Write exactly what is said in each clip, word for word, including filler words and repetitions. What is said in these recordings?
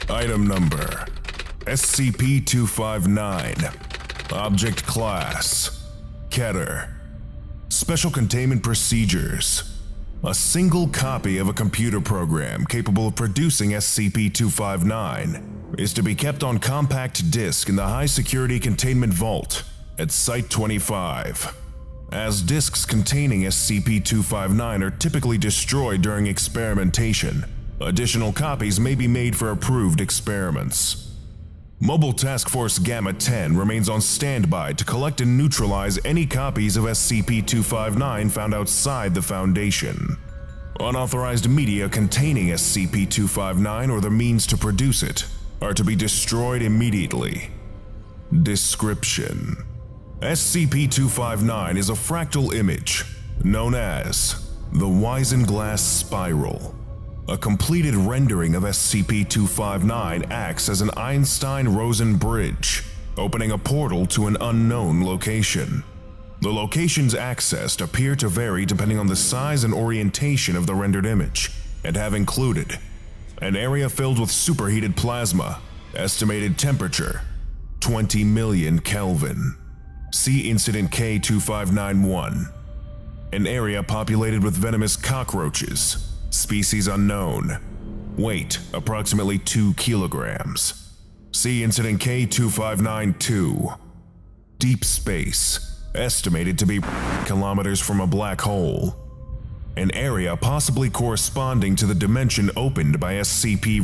Item Number S C P two fifty-nine. Object Class Keter. Special Containment Procedures. A single copy of a computer program capable of producing S C P two fifty-nine is to be kept on compact disk in the high-security containment vault at Site twenty-five. As disks containing S C P two fifty-nine are typically destroyed during experimentation, additional copies may be made for approved experiments. Mobile Task Force Gamma ten remains on standby to collect and neutralize any copies of S C P two fifty-nine found outside the Foundation. Unauthorized media containing S C P two fifty-nine or the means to produce it are to be destroyed immediately. Description: S C P two fifty-nine is a fractal image known as the Weisenglass Spiral. A completed rendering of S C P two fifty-nine acts as an Einstein-Rosen bridge, opening a portal to an unknown location. The locations accessed appear to vary depending on the size and orientation of the rendered image, and have included an area filled with superheated plasma, estimated temperature twenty million Kelvin. See Incident K two five nine one. An area populated with venomous cockroaches, species unknown, weight approximately two kilograms. See Incident K two five nine two. Deep space, estimated to be kilometers from a black hole. An area possibly corresponding to the dimension opened by S C P.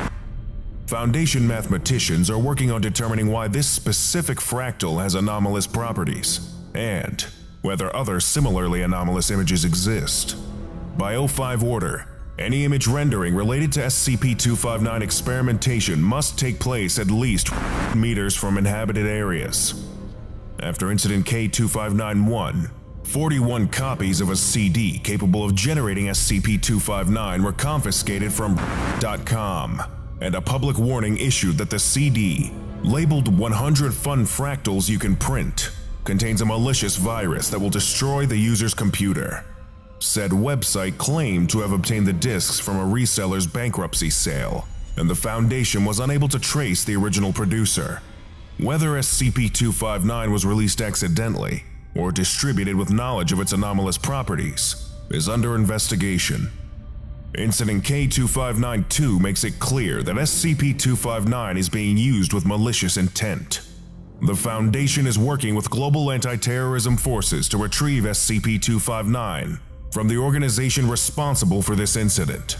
Foundation mathematicians are working on determining why this specific fractal has anomalous properties, and whether other similarly anomalous images exist. By O five order, any image rendering related to S C P two fifty-nine experimentation must take place at least meters from inhabited areas. After Incident K two five nine one, forty-one copies of a C D capable of generating S C P two fifty-nine were confiscated from dot com, and a public warning issued that the C D, labeled one hundred fun fractals you can print, contains a malicious virus that will destroy the user's computer. Said website claimed to have obtained the disks from a reseller's bankruptcy sale, and the Foundation was unable to trace the original producer. Whether S C P two fifty-nine was released accidentally or distributed with knowledge of its anomalous properties is under investigation. Incident K two five nine two makes it clear that S C P two fifty-nine is being used with malicious intent. The Foundation is working with global anti-terrorism forces to retrieve S C P two fifty-nine from the organization responsible for this incident.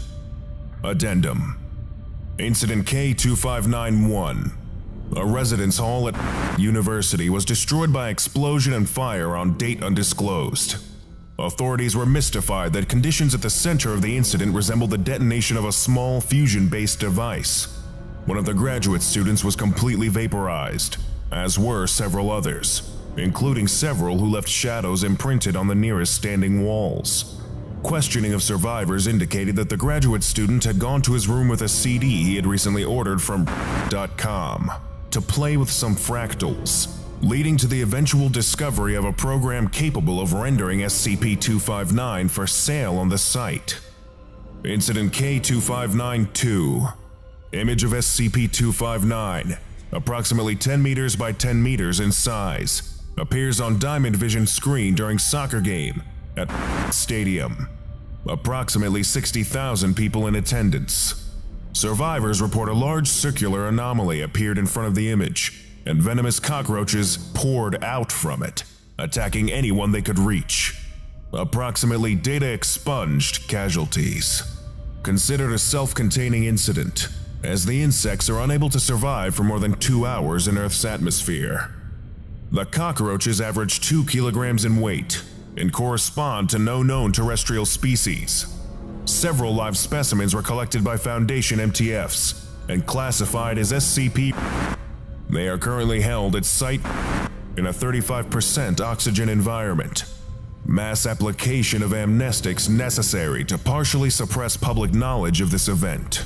Addendum: Incident K two five nine one. A residence hall at University was destroyed by explosion and fire on date undisclosed. Authorities were mystified that conditions at the center of the incident resembled the detonation of a small fusion-based device. One of the graduate students was completely vaporized, as were several others, including several who left shadows imprinted on the nearest standing walls. Questioning of survivors indicated that the graduate student had gone to his room with a C D he had recently ordered from dot com to play with some fractals, leading to the eventual discovery of a program capable of rendering S C P two fifty-nine for sale on the site. Incident K two five nine two. Image of S C P two fifty-nine, approximately ten meters by ten meters in size, appears on Diamond Vision screen during soccer game at stadium. Approximately sixty thousand people in attendance. Survivors report a large circular anomaly appeared in front of the image, and venomous cockroaches poured out from it, attacking anyone they could reach. Approximately data expunged casualties. Considered a self-containing incident, as the insects are unable to survive for more than two hours in Earth's atmosphere. The cockroaches average two kilograms in weight and correspond to no known terrestrial species. Several live specimens were collected by Foundation M T Fs and classified as S C P. They are currently held at site in a thirty-five percent oxygen environment. Mass application of amnestics necessary to partially suppress public knowledge of this event.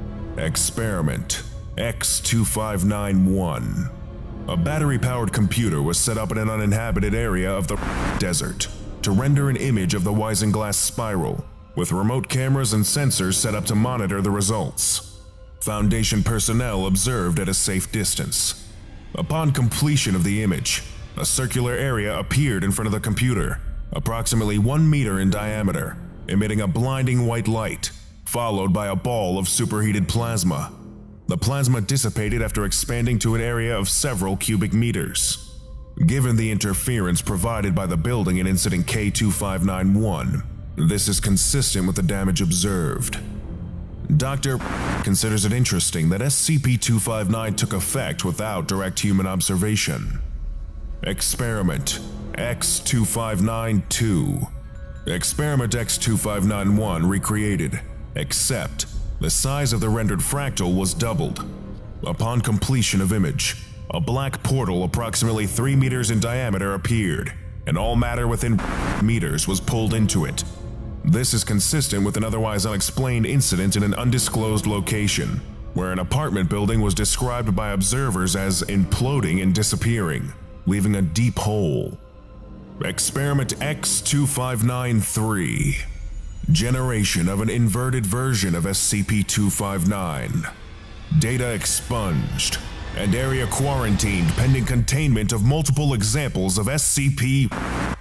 Experiment X two five nine one. A battery-powered computer was set up in an uninhabited area of the desert to render an image of the Weisenglass Spiral, with remote cameras and sensors set up to monitor the results. Foundation personnel observed at a safe distance. Upon completion of the image, a circular area appeared in front of the computer, approximately one meter in diameter, emitting a blinding white light, followed by a ball of superheated plasma. The plasma dissipated after expanding to an area of several cubic meters. Given the interference provided by the building in incident K two five nine one, this is consistent with the damage observed. Doctor considers it interesting that S C P two five nine took effect without direct human observation. Experiment X two five nine two. Experiment X two five nine one recreated, except the size of the rendered fractal was doubled. Upon completion of image, a black portal approximately three meters in diameter appeared, and all matter within meters was pulled into it. This is consistent with an otherwise unexplained incident in an undisclosed location, where an apartment building was described by observers as imploding and disappearing, leaving a deep hole. Experiment X two five nine three. Generation of an inverted version of S C P two five nine. Data expunged, and area quarantined pending containment of multiple examples of S C P.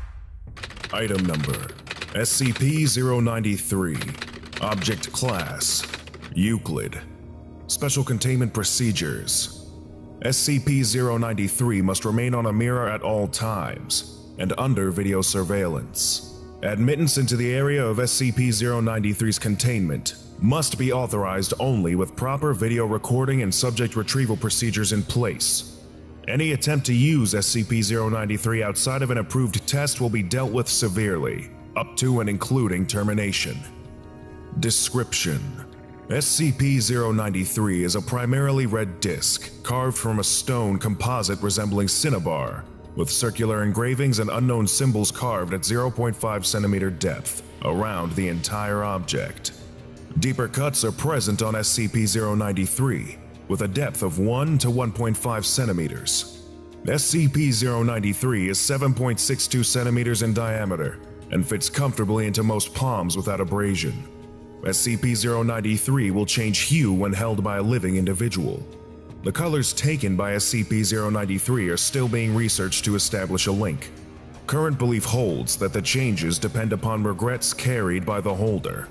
Item number S C P zero nine three. Object Class Euclid. Special Containment Procedures. S C P zero nine three must remain on a mirror at all times and under video surveillance. Admittance into the area of S C P zero nine three's containment must be authorized only with proper video recording and subject retrieval procedures in place. Any attempt to use S C P zero nine three outside of an approved test will be dealt with severely, up to and including termination. Description: S C P zero nine three is a primarily red disc carved from a stone composite resembling cinnabar, with circular engravings and unknown symbols carved at zero point five centimeter depth around the entire object. Deeper cuts are present on S C P zero nine three, with a depth of one to one point five centimeters. S C P zero nine three is seven point six two centimeters in diameter and fits comfortably into most palms without abrasion. S C P zero nine three will change hue when held by a living individual. The colors taken by S C P zero nine three are still being researched to establish a link. Current belief holds that the changes depend upon regrets carried by the holder.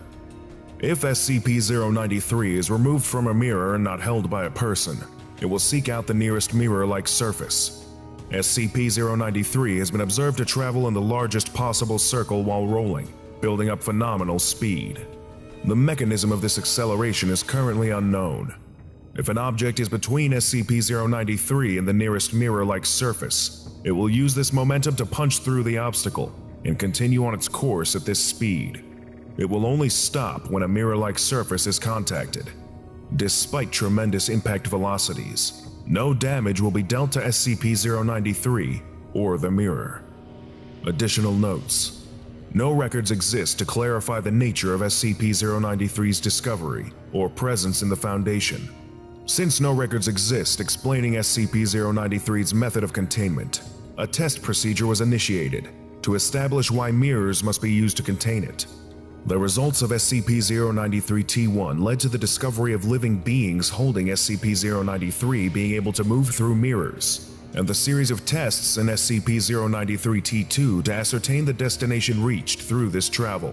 If S C P zero nine three is removed from a mirror and not held by a person, it will seek out the nearest mirror-like surface. S C P zero nine three has been observed to travel in the largest possible circle while rolling, building up phenomenal speed. The mechanism of this acceleration is currently unknown. If an object is between S C P zero nine three and the nearest mirror-like surface, it will use this momentum to punch through the obstacle and continue on its course at this speed. It will only stop when a mirror-like surface is contacted. Despite tremendous impact velocities, no damage will be dealt to S C P zero nine three or the mirror. Additional notes: no records exist to clarify the nature of S C P zero nine three's discovery or presence in the Foundation. Since no records exist explaining S C P zero nine three's method of containment, a test procedure was initiated to establish why mirrors must be used to contain it. The results of S C P zero nine three T one led to the discovery of living beings holding S C P zero nine three being able to move through mirrors, and the series of tests in S C P zero nine three T two to ascertain the destination reached through this travel.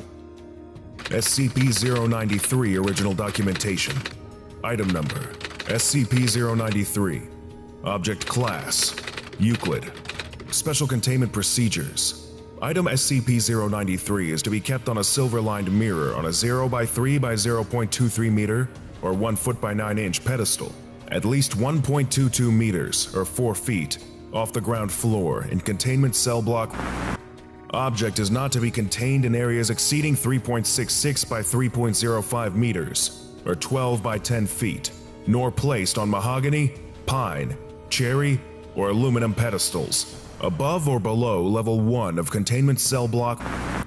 S C P zero nine three Original Documentation. Item number S C P zero nine three. Object Class Euclid. Special Containment Procedures. Item S C P zero nine three is to be kept on a silver-lined mirror on a zero by three by zero point two three meter or one foot by nine inch pedestal, at least one point two two meters or four feet off the ground floor in containment cell block. Object is not to be contained in areas exceeding three point six six by three point zero five meters or twelve by ten feet, nor placed on mahogany, pine, cherry, or aluminum pedestals above or below level one of containment cell block.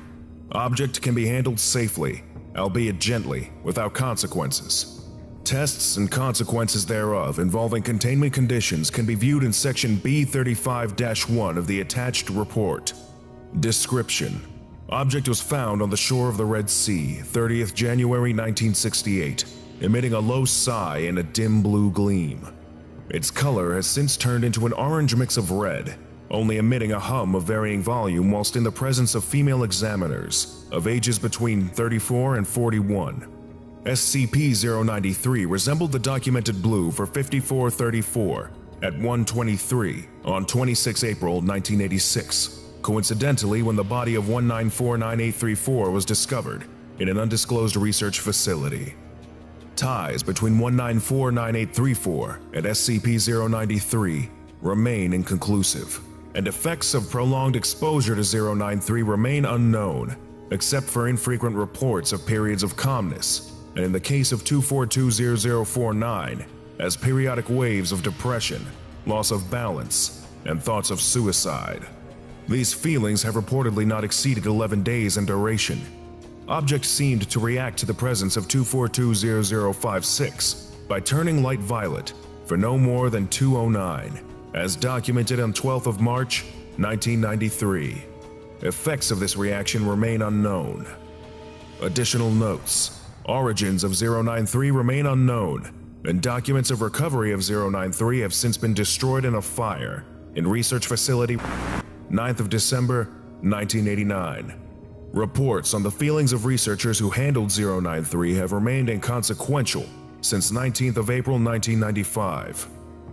Object can be handled safely, albeit gently, without consequences. Tests and consequences thereof involving containment conditions can be viewed in section B thirty-five dash one of the attached report. Description: object was found on the shore of the Red Sea, thirtieth January nineteen sixty-eight. emitting a low sigh and a dim blue gleam. Its color has since turned into an orange mix of red, only emitting a hum of varying volume whilst in the presence of female examiners of ages between thirty-four and forty-one. S C P zero ninety-three resembled the documented blue for fifty-four thirty-four at one twenty-three on the twenty-sixth of April nineteen eighty-six, coincidentally when the body of one nine four nine eight three four was discovered in an undisclosed research facility. Ties between one nine four nine eight three four and S C P zero ninety-three remain inconclusive, and effects of prolonged exposure to zero nine three remain unknown, except for infrequent reports of periods of calmness, and in the case of two four two zero zero four nine, as periodic waves of depression, loss of balance, and thoughts of suicide. These feelings have reportedly not exceeded eleven days in duration. Objects seemed to react to the presence of two four two zero zero five six by turning light violet for no more than two oh nine, as documented on twelfth of March nineteen ninety-three. Effects of this reaction remain unknown. Additional notes: origins of zero nine three remain unknown, and documents of recovery of zero nine three have since been destroyed in a fire in research facility ninth of December nineteen eighty-nine. Reports on the feelings of researchers who handled zero nine three have remained inconsequential since nineteenth of April nineteen ninety-five.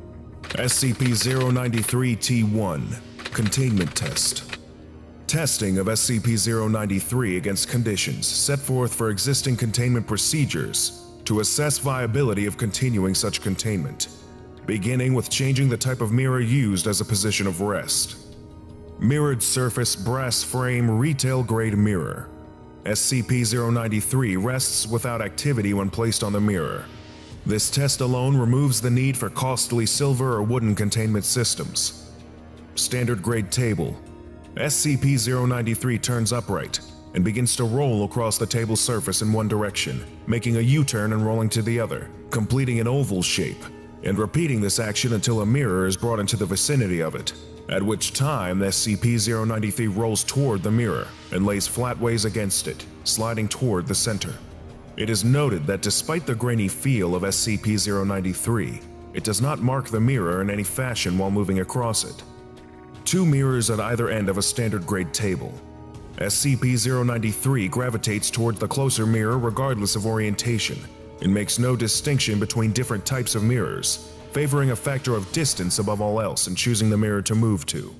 S C P zero ninety-three T one Containment Test. Testing of S C P zero ninety-three against conditions set forth for existing containment procedures to assess viability of continuing such containment, beginning with changing the type of mirror used as a position of rest. Mirrored surface brass frame retail grade mirror. S C P zero ninety-three rests without activity when placed on the mirror. This test alone removes the need for costly silver or wooden containment systems. Standard grade table. S C P zero ninety-three turns upright and begins to roll across the table's surface in one direction, making a U-turn and rolling to the other, completing an oval shape, and repeating this action until a mirror is brought into the vicinity of it, at which time the S C P zero ninety-three rolls toward the mirror and lays flatways against it, sliding toward the center. It is noted that despite the grainy feel of S C P zero ninety-three, it does not mark the mirror in any fashion while moving across it. Two mirrors at either end of a standard grade table. S C P zero ninety-three gravitates toward the closer mirror regardless of orientation, and makes no distinction between different types of mirrors, favoring a factor of distance above all else in choosing the mirror to move to.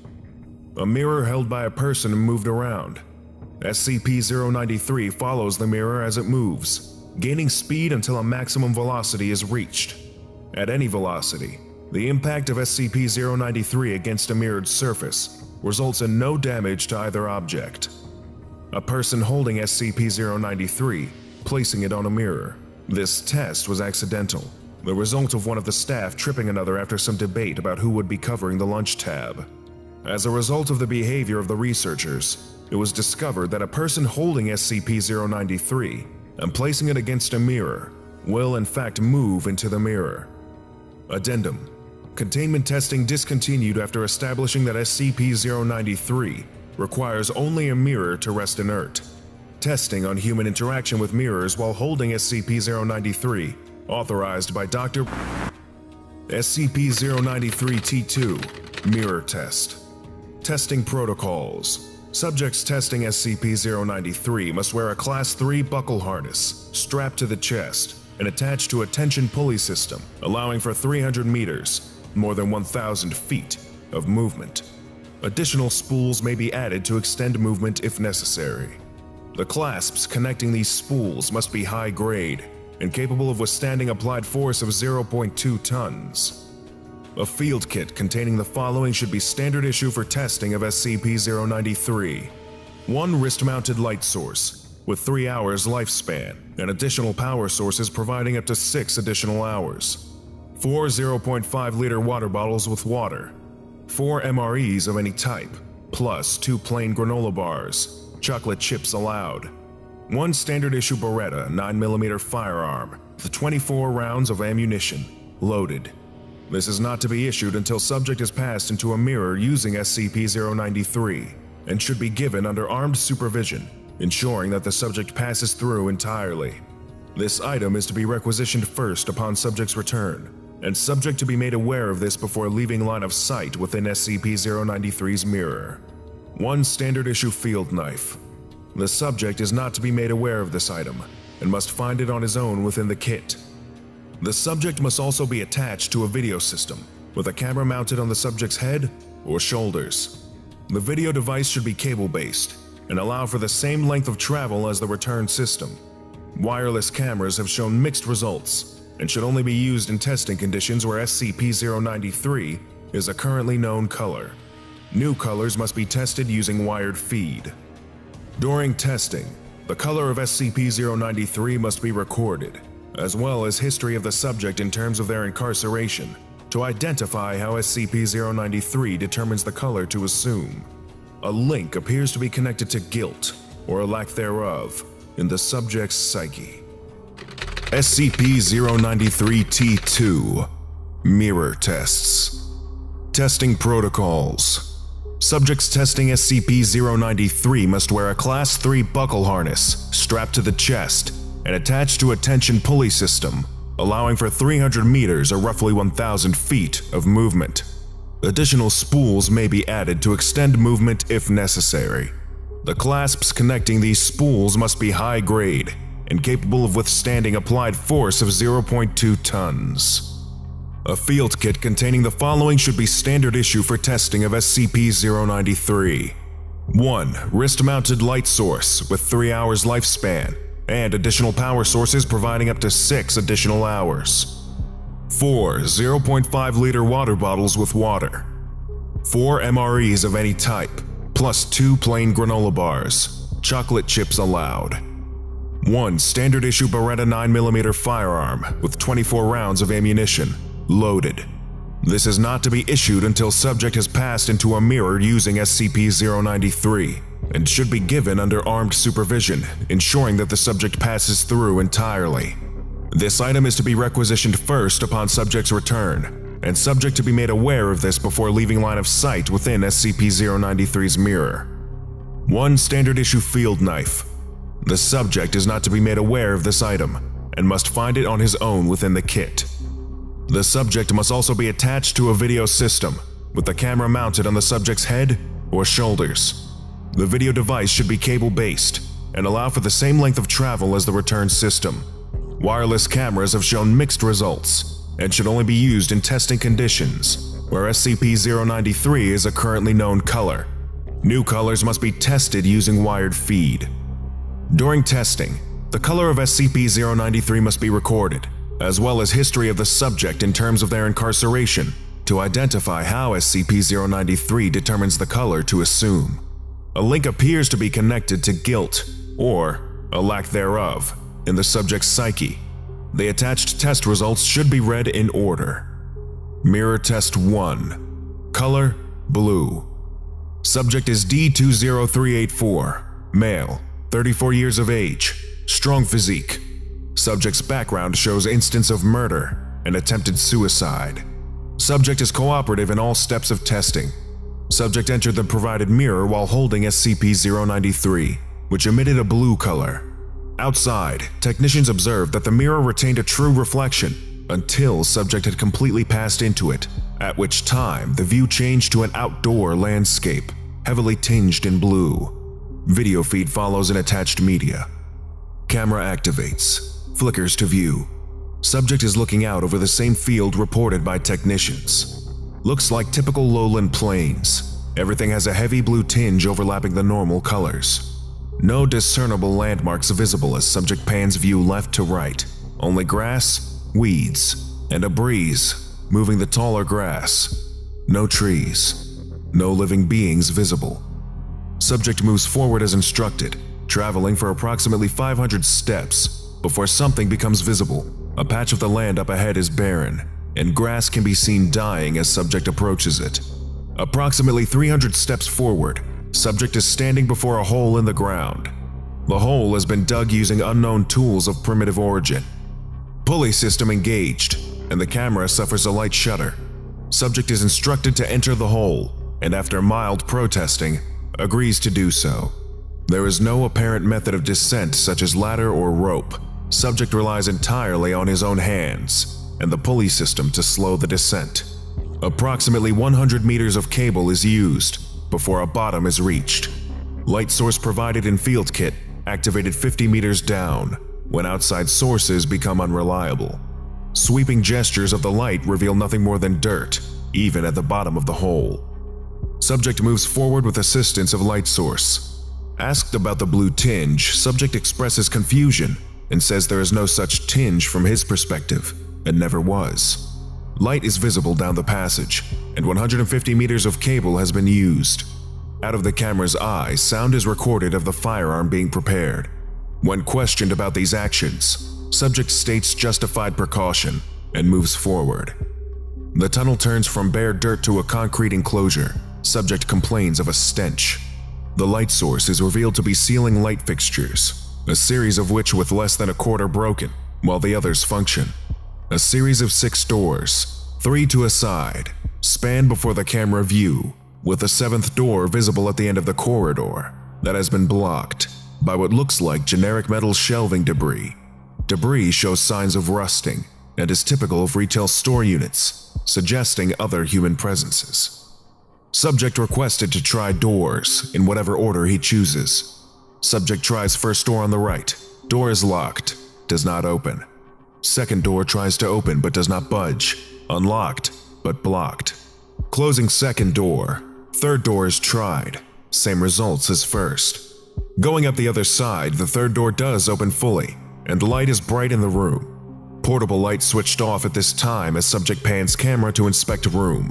A mirror held by a person and moved around. S C P zero ninety-three follows the mirror as it moves, gaining speed until a maximum velocity is reached. At any velocity, the impact of S C P zero ninety-three against a mirrored surface results in no damage to either object. A person holding S C P zero ninety-three, placing it on a mirror. This test was accidental, the result of one of the staff tripping another after some debate about who would be covering the lunch tab. As a result of the behavior of the researchers, it was discovered that a person holding S C P zero ninety-three and placing it against a mirror will in fact move into the mirror. Addendum: Containment testing discontinued after establishing that S C P zero ninety-three requires only a mirror to rest inert. Testing on human interaction with mirrors while holding S C P zero ninety-three authorized by Doctor S C P zero ninety-three T two Mirror Test. Testing Protocols. Subjects testing S C P zero ninety-three must wear a Class three buckle harness strapped to the chest and attached to a tension pulley system, allowing for three hundred meters, more than one thousand feet, of movement. Additional spools may be added to extend movement if necessary. The clasps connecting these spools must be high grade and capable of withstanding applied force of zero point two tons. A field kit containing the following should be standard issue for testing of S C P zero ninety-three. One wrist-mounted light source, with three hours lifespan, and additional power sources providing up to six additional hours. Four zero point five liter water bottles with water. Four M R Es of any type, plus two plain granola bars, chocolate chips allowed. One standard issue Beretta nine millimeter firearm with twenty-four rounds of ammunition, loaded. This is not to be issued until subject is passed into a mirror using S C P zero ninety-three, and should be given under armed supervision, ensuring that the subject passes through entirely. This item is to be requisitioned first upon subject's return, and subject to be made aware of this before leaving line of sight within S C P zero ninety-three's mirror. One standard issue field knife. The subject is not to be made aware of this item, and must find it on his own within the kit. The subject must also be attached to a video system, with a camera mounted on the subject's head or shoulders. The video device should be cable-based, and allow for the same length of travel as the return system. Wireless cameras have shown mixed results, and should only be used in testing conditions where S C P zero ninety-three is a currently known color. New colors must be tested using wired feed. During testing, the color of S C P zero ninety-three must be recorded, as well as history of the subject in terms of their incarceration, to identify how S C P zero ninety-three determines the color to assume. A link appears to be connected to guilt, or a lack thereof, in the subject's psyche. S C P zero ninety-three T two Mirror Tests. Testing Protocols. Subjects testing S C P zero ninety-three must wear a Class three buckle harness strapped to the chest and attached to a tension pulley system, allowing for three hundred meters or roughly one thousand feet of movement. Additional spools may be added to extend movement if necessary. The clasps connecting these spools must be high grade and capable of withstanding applied force of zero point two tons. A field kit containing the following should be standard issue for testing of S C P zero ninety-three. one Wrist-mounted light source with three hours lifespan, and additional power sources providing up to six additional hours. four zero point five liter water bottles with water. four M R Es of any type, plus two plain granola bars, chocolate chips allowed. one standard issue Beretta nine millimeter firearm with twenty-four rounds of ammunition, loaded. This is not to be issued until subject has passed into a mirror using S C P zero ninety-three, and should be given under armed supervision, ensuring that the subject passes through entirely. This item is to be requisitioned first upon subject's return, and subject to be made aware of this before leaving line of sight within S C P zero ninety-three's mirror. one standard issue field knife. The subject is not to be made aware of this item, and must find it on his own within the kit. The subject must also be attached to a video system, with the camera mounted on the subject's head or shoulders. The video device should be cable-based, and allow for the same length of travel as the return system. Wireless cameras have shown mixed results, and should only be used in testing conditions, where S C P zero ninety-three is a currently known color. New colors must be tested using wired feed. During testing, the color of S C P zero ninety-three must be recorded, as well as history of the subject in terms of their incarceration, to identify how S C P zero ninety-three determines the color to assume. A link appears to be connected to guilt, or a lack thereof, in the subject's psyche. The attached test results should be read in order. Mirror Test one. Color: blue. Subject is D two zero three eight four, male, thirty-four years of age, strong physique. Subject's background shows instance of murder and attempted suicide. Subject is cooperative in all steps of testing. Subject entered the provided mirror while holding S C P zero ninety-three, which emitted a blue color. Outside, technicians observed that the mirror retained a true reflection until subject had completely passed into it, at which time the view changed to an outdoor landscape, heavily tinged in blue. Video feed follows in attached media. Camera activates. Flickers to view. Subject is looking out over the same field reported by technicians. Looks like typical lowland plains. Everything has a heavy blue tinge overlapping the normal colors. No discernible landmarks visible as subject pans view left to right. Only grass, weeds, and a breeze moving the taller grass. No trees. No living beings visible. Subject moves forward as instructed, traveling for approximately five hundred steps before something becomes visible. A patch of the land up ahead is barren, and grass can be seen dying as subject approaches it. Approximately three hundred steps forward, subject is standing before a hole in the ground. The hole has been dug using unknown tools of primitive origin. Pulley system engaged, and the camera suffers a light shudder. Subject is instructed to enter the hole, and after mild protesting, agrees to do so. There is no apparent method of descent such as ladder or rope, Subject relies entirely on his own hands and the pulley system to slow the descent. Approximately one hundred meters of cable is used before a bottom is reached. Light source provided in field kit activated fifty meters down when outside sources become unreliable. Sweeping gestures of the light reveal nothing more than dirt, even at the bottom of the hole. Subject moves forward with assistance of light source. Asked about the blue tinge, subject expresses confusion and says there is no such tinge from his perspective, and never was. Light is visible down the passage, and one hundred fifty meters of cable has been used. Out of the camera's eye, sound is recorded of the firearm being prepared. When questioned about these actions, subject states justified precaution and moves forward. The tunnel turns from bare dirt to a concrete enclosure. Subject complains of a stench. The light source is revealed to be ceiling light fixtures, a series of which with less than a quarter broken, while the others function. A series of six doors, three to a side, span before the camera view, with a seventh door visible at the end of the corridor that has been blocked by what looks like generic metal shelving debris. Debris shows signs of rusting and is typical of retail store units, suggesting other human presences. Subject requested to try doors in whatever order he chooses. Subject tries first door on the right. Door is locked, does not open. Second door tries to open but does not budge, unlocked but blocked. Closing second door. Third door is tried, same results as first. Going up the other side, the third door does open fully, and the light is bright in the room. Portable light switched off at this time as subject pans camera to inspect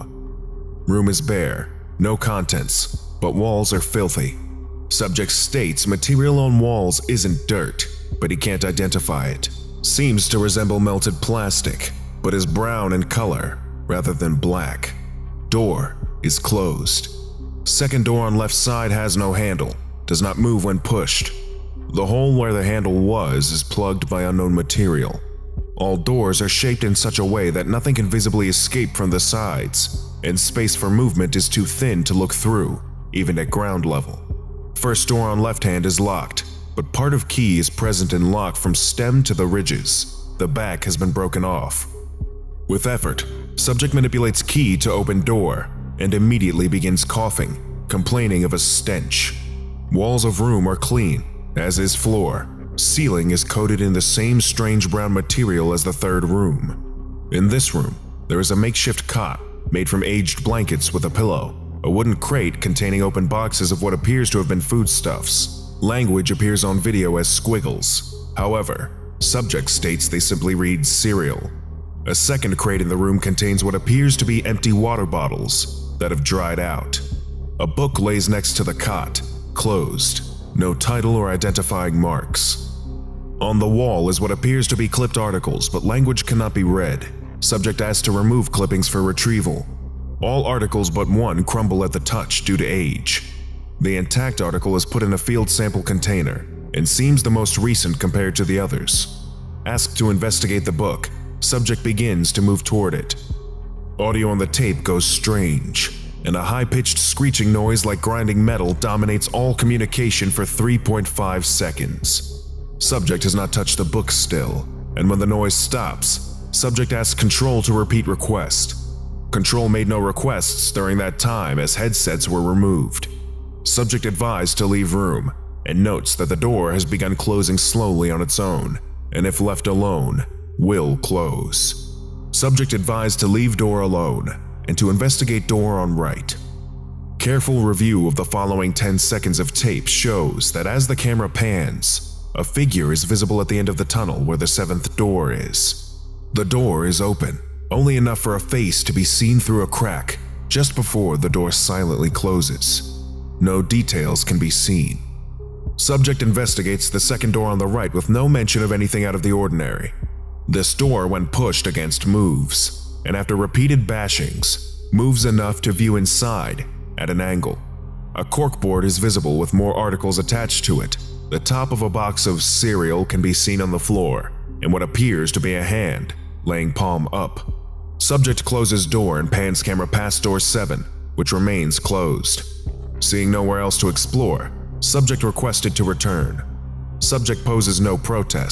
room. Room is bare, no contents, but walls are filthy. Subject states material on walls isn't dirt, but he can't identify it. Seems to resemble melted plastic, but is brown in color rather than black. Door is closed. Second door on left side has no handle, does not move when pushed. The hole where the handle was is plugged by unknown material. All doors are shaped in such a way that nothing can visibly escape from the sides, and space for movement is too thin to look through, even at ground level. First door on left hand is locked, but part of key is present in lock from stem to the ridges. The back has been broken off. With effort, subject manipulates key to open door and immediately begins coughing, complaining of a stench. Walls of room are clean, as is floor. Ceiling is coated in the same strange brown material as the third room. In this room, there is a makeshift cot made from aged blankets with a pillow, a wooden crate containing open boxes of what appears to have been foodstuffs. Language appears on video as squiggles. However, subject states they simply read cereal. A second crate in the room contains what appears to be empty water bottles that have dried out. A book lays next to the cot, closed, no title or identifying marks. On the wall is what appears to be clipped articles, but language cannot be read. Subject asked to remove clippings for retrieval. All articles but one crumble at the touch due to age. The intact article is put in a field sample container and seems the most recent compared to the others. Asked to investigate the book, subject begins to move toward it. Audio on the tape goes strange, and a high-pitched screeching noise like grinding metal dominates all communication for three point five seconds. Subject has not touched the book still, and when the noise stops, subject asks Control to repeat request. Control made no requests during that time as headsets were removed. Subject advised to leave room, and notes that the door has begun closing slowly on its own, and if left alone, will close. Subject advised to leave door alone, and to investigate door on right. Careful review of the following ten seconds of tape shows that as the camera pans, a figure is visible at the end of the tunnel where the seventh door is. The door is open, only enough for a face to be seen through a crack just before the door silently closes. No details can be seen. Subject investigates the second door on the right with no mention of anything out of the ordinary. This door, when pushed against, moves, and after repeated bashings, moves enough to view inside at an angle. A corkboard is visible with more articles attached to it. The top of a box of cereal can be seen on the floor, and what appears to be a hand, laying palm up. Subject closes door and pans camera past door seven, which remains closed. Seeing nowhere else to explore, subject requested to return. Subject poses no protest,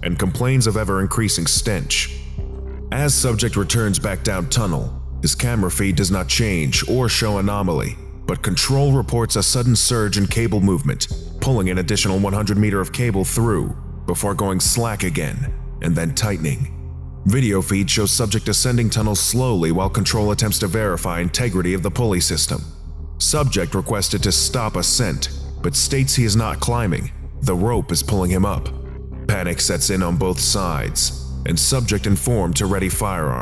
and complains of ever-increasing stench. As subject returns back down tunnel, his camera feed does not change or show anomaly, but control reports a sudden surge in cable movement, pulling an additional one hundred meter of cable through before going slack again and then tightening. Video feed shows subject ascending tunnels slowly while control attempts to verify integrity of the pulley system. Subject requested to stop ascent, but states he is not climbing. The rope is pulling him up. Panic sets in on both sides, and subject informed to ready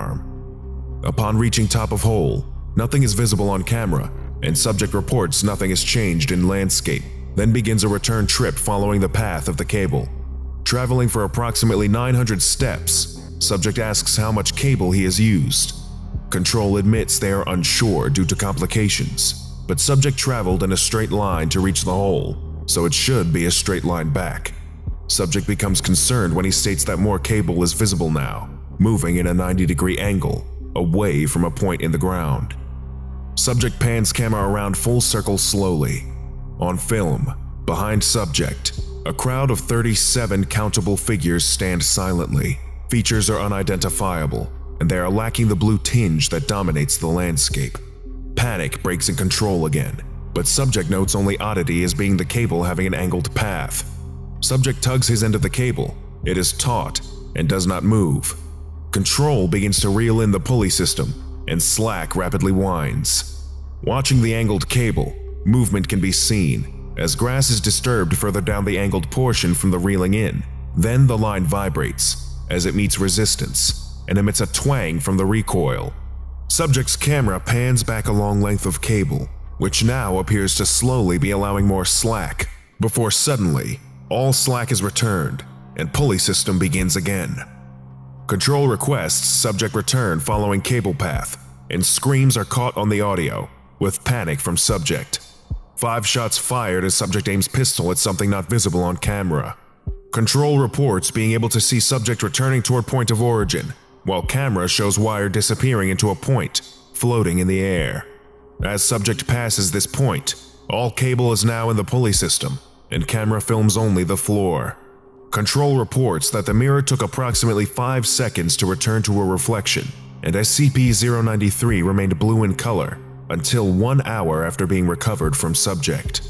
firearm. Upon reaching top of hole, nothing is visible on camera, and subject reports nothing has changed in landscape, then begins a return trip following the path of the cable. Traveling for approximately nine hundred steps, subject asks how much cable he has used. Control admits they are unsure due to complications, but subject traveled in a straight line to reach the hole, so it should be a straight line back. Subject becomes concerned when he states that more cable is visible now, moving in a ninety degree angle, away from a point in the ground. Subject pans camera around full circle slowly. On film, behind subject, a crowd of thirty-seven countable figures stand silently. Features are unidentifiable, and they are lacking the blue tinge that dominates the landscape. Panic breaks in control again, but subject notes only oddity as being the cable having an angled path. Subject tugs his end of the cable. It is taut and does not move. Control begins to reel in the pulley system, and slack rapidly winds. Watching the angled cable, movement can be seen, as grass is disturbed further down the angled portion from the reeling in. Then the line vibrates as it meets resistance and emits a twang from the recoil. Subject's camera pans back a long length of cable, which now appears to slowly be allowing more slack, before suddenly, all slack is returned and pulley system begins again. Control requests subject return following cable path, and screams are caught on the audio, with panic from subject. Five shots fired as subject aims pistol at something not visible on camera. Control reports being able to see subject returning toward point of origin, while camera shows wire disappearing into a point, floating in the air. As subject passes this point, all cable is now in the pulley system, and camera films only the floor. Control reports that the mirror took approximately five seconds to return to a reflection, and S C P zero nine three remained blue in color until one hour after being recovered from subject.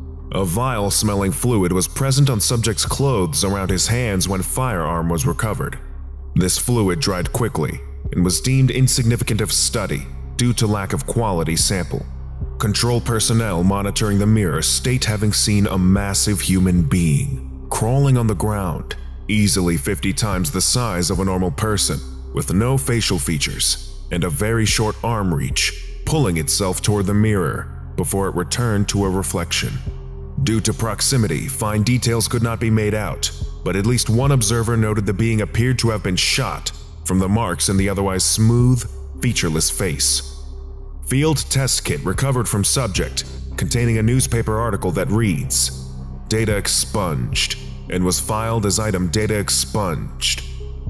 A vile-smelling fluid was present on subject's clothes around his hands when firearm was recovered. This fluid dried quickly and was deemed insignificant of study due to lack of quality sample. Control personnel monitoring the mirror state having seen a massive human being crawling on the ground, easily fifty times the size of a normal person, with no facial features and a very short arm reach, pulling itself toward the mirror before it returned to a reflection. Due to proximity, fine details could not be made out, but at least one observer noted the being appeared to have been shot from the marks in the otherwise smooth, featureless face. Field test kit recovered from subject, containing a newspaper article that reads, "Data expunged," and was filed as item data expunged.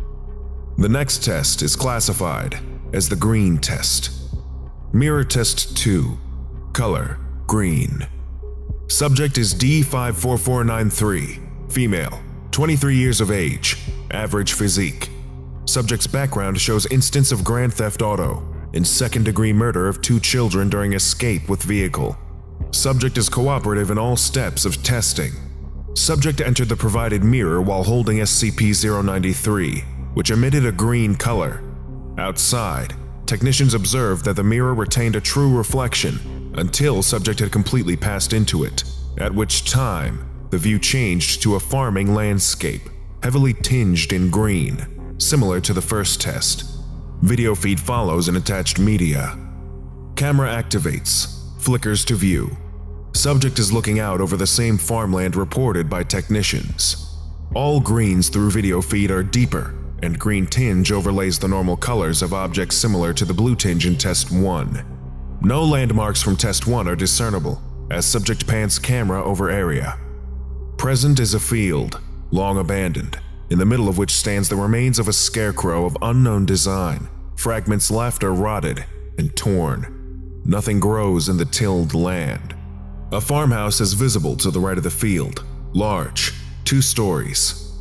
The next test is classified as the green test. Mirror test two, color green. Subject is D five four four nine three, female, twenty-three years of age, average physique. Subject's background shows instance of grand theft auto and second-degree murder of two children during escape with vehicle. Subject is cooperative in all steps of testing. Subject entered the provided mirror while holding S C P zero nine three, which emitted a green color. Outside, technicians observed that the mirror retained a true reflection until subject had completely passed into it, at which time the view changed to a farming landscape, heavily tinged in green, similar to the first test. Video feed follows in attached media. Camera activates, flickers to view. Subject is looking out over the same farmland reported by technicians. All greens through video feed are deeper, and green tinge overlays the normal colors of objects similar to the blue tinge in Test one. No landmarks from Test one are discernible, as subject pans camera over area. Present is a field, long abandoned, in the middle of which stands the remains of a scarecrow of unknown design. Fragments left are rotted and torn. Nothing grows in the tilled land. A farmhouse is visible to the right of the field, large, two stories.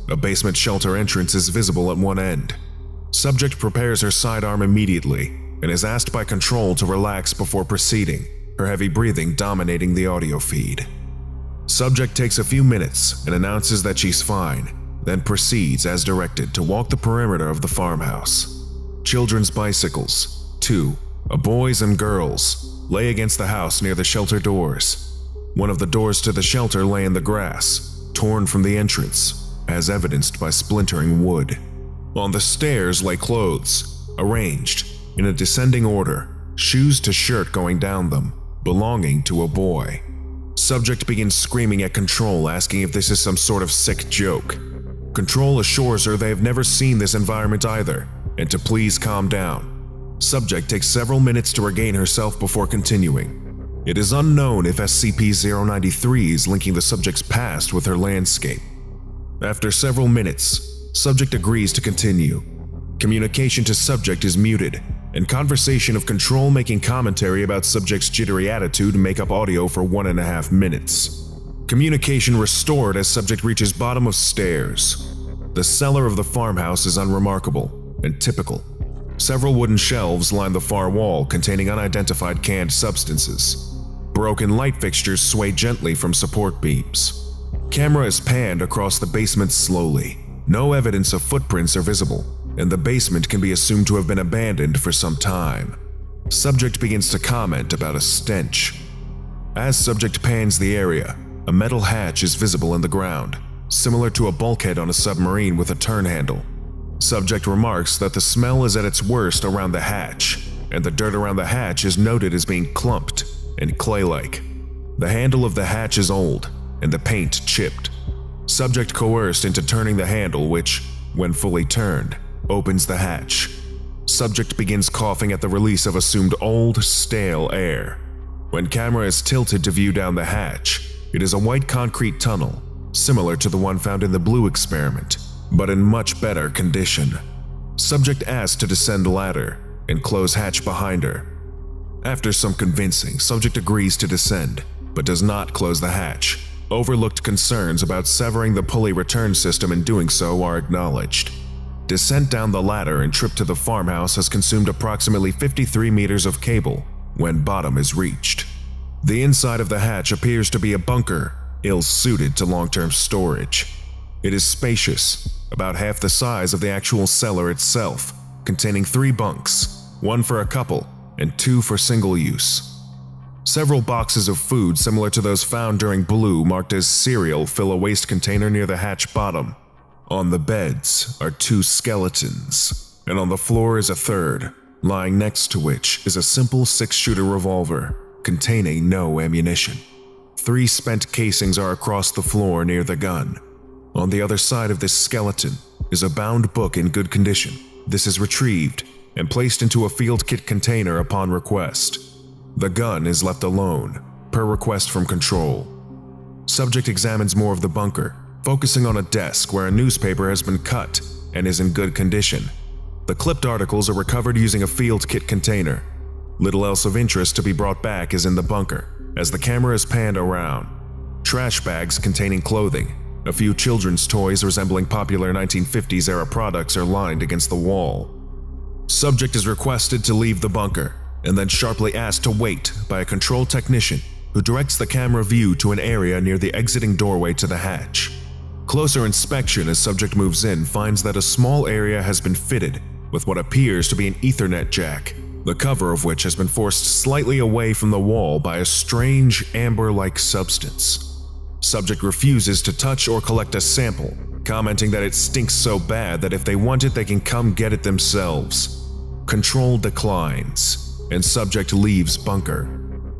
A basement shelter entrance is visible at one end. Subject prepares her sidearm immediately and is asked by Control to relax before proceeding, her heavy breathing dominating the audio feed. Subject takes a few minutes and announces that she's fine, then proceeds as directed to walk the perimeter of the farmhouse. Children's bicycles, two, a boy's and girls, lay against the house near the shelter doors. One of the doors to the shelter lay in the grass, torn from the entrance, as evidenced by splintering wood. On the stairs lay clothes, arranged in a descending order, shoes to shirt going down them, belonging to a boy. Subject begins screaming at Control, asking if this is some sort of sick joke. Control assures her they have never seen this environment either, and to please calm down. Subject takes several minutes to regain herself before continuing. It is unknown if S C P zero nine three is linking the subject's past with her landscape. After several minutes, subject agrees to continue. Communication to subject is muted, and conversation of Control making commentary about subject's jittery attitude make up audio for one and a half minutes. Communication restored as subject reaches bottom of stairs. The cellar of the farmhouse is unremarkable and typical. Several wooden shelves line the far wall containing unidentified canned substances. Broken light fixtures sway gently from support beams. Camera is panned across the basement slowly. No evidence of footprints are visible, and the basement can be assumed to have been abandoned for some time. Subject begins to comment about a stench. As subject pans the area, a metal hatch is visible in the ground, similar to a bulkhead on a submarine with a turn handle. Subject remarks that the smell is at its worst around the hatch, and the dirt around the hatch is noted as being clumped and clay-like. The handle of the hatch is old, and the paint chipped. Subject coerced into turning the handle which, when fully turned, opens the hatch. Subject begins coughing at the release of assumed old, stale air. When camera is tilted to view down the hatch, it is a white concrete tunnel, similar to the one found in the Blue Experiment, but in much better condition. Subject asked to descend ladder and close hatch behind her. After some convincing, subject agrees to descend, but does not close the hatch. Overlooked concerns about severing the pulley return system in doing so are acknowledged. Descent down the ladder and trip to the farmhouse has consumed approximately fifty-three meters of cable when bottom is reached. The inside of the hatch appears to be a bunker, ill-suited to long-term storage. It is spacious, about half the size of the actual cellar itself, containing three bunks, one for a couple and two for single use. Several boxes of food similar to those found during Blue marked as cereal fill a waste container near the hatch bottom. On the beds are two skeletons, and on the floor is a third, lying next to which is a simple six-shooter revolver containing no ammunition. Three spent casings are across the floor near the gun. On the other side of this skeleton is a bound book in good condition. This is retrieved and placed into a field kit container upon request. The gun is left alone, per request from Control. Subject examines more of the bunker, focusing on a desk where a newspaper has been cut and is in good condition. The clipped articles are recovered using a field kit container. Little else of interest to be brought back is in the bunker, as the camera is panned around. Trash bags containing clothing, a few children's toys resembling popular nineteen fifties era products are lined against the wall. Subject is requested to leave the bunker, and then sharply asked to wait by a control technician who directs the camera view to an area near the exiting doorway to the hatch. Closer inspection as subject moves in finds that a small area has been fitted with what appears to be an Ethernet jack, the cover of which has been forced slightly away from the wall by a strange amber-like substance. Subject refuses to touch or collect a sample, commenting that it stinks so bad that if they want it they can come get it themselves. Control declines, and subject leaves bunker.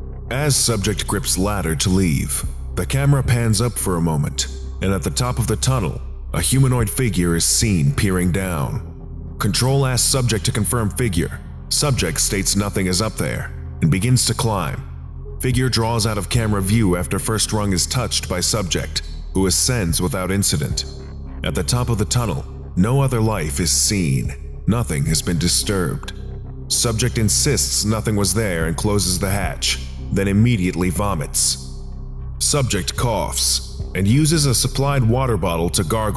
As subject grips ladder to leave, the camera pans up for a moment, and at the top of the tunnel, a humanoid figure is seen peering down. Control asks subject to confirm figure. Subject states nothing is up there, and begins to climb. Figure draws out of camera view after first rung is touched by subject, who ascends without incident. At the top of the tunnel, no other life is seen. Nothing has been disturbed. Subject insists nothing was there and closes the hatch, then immediately vomits. Subject coughs and uses a supplied water bottle to gargle,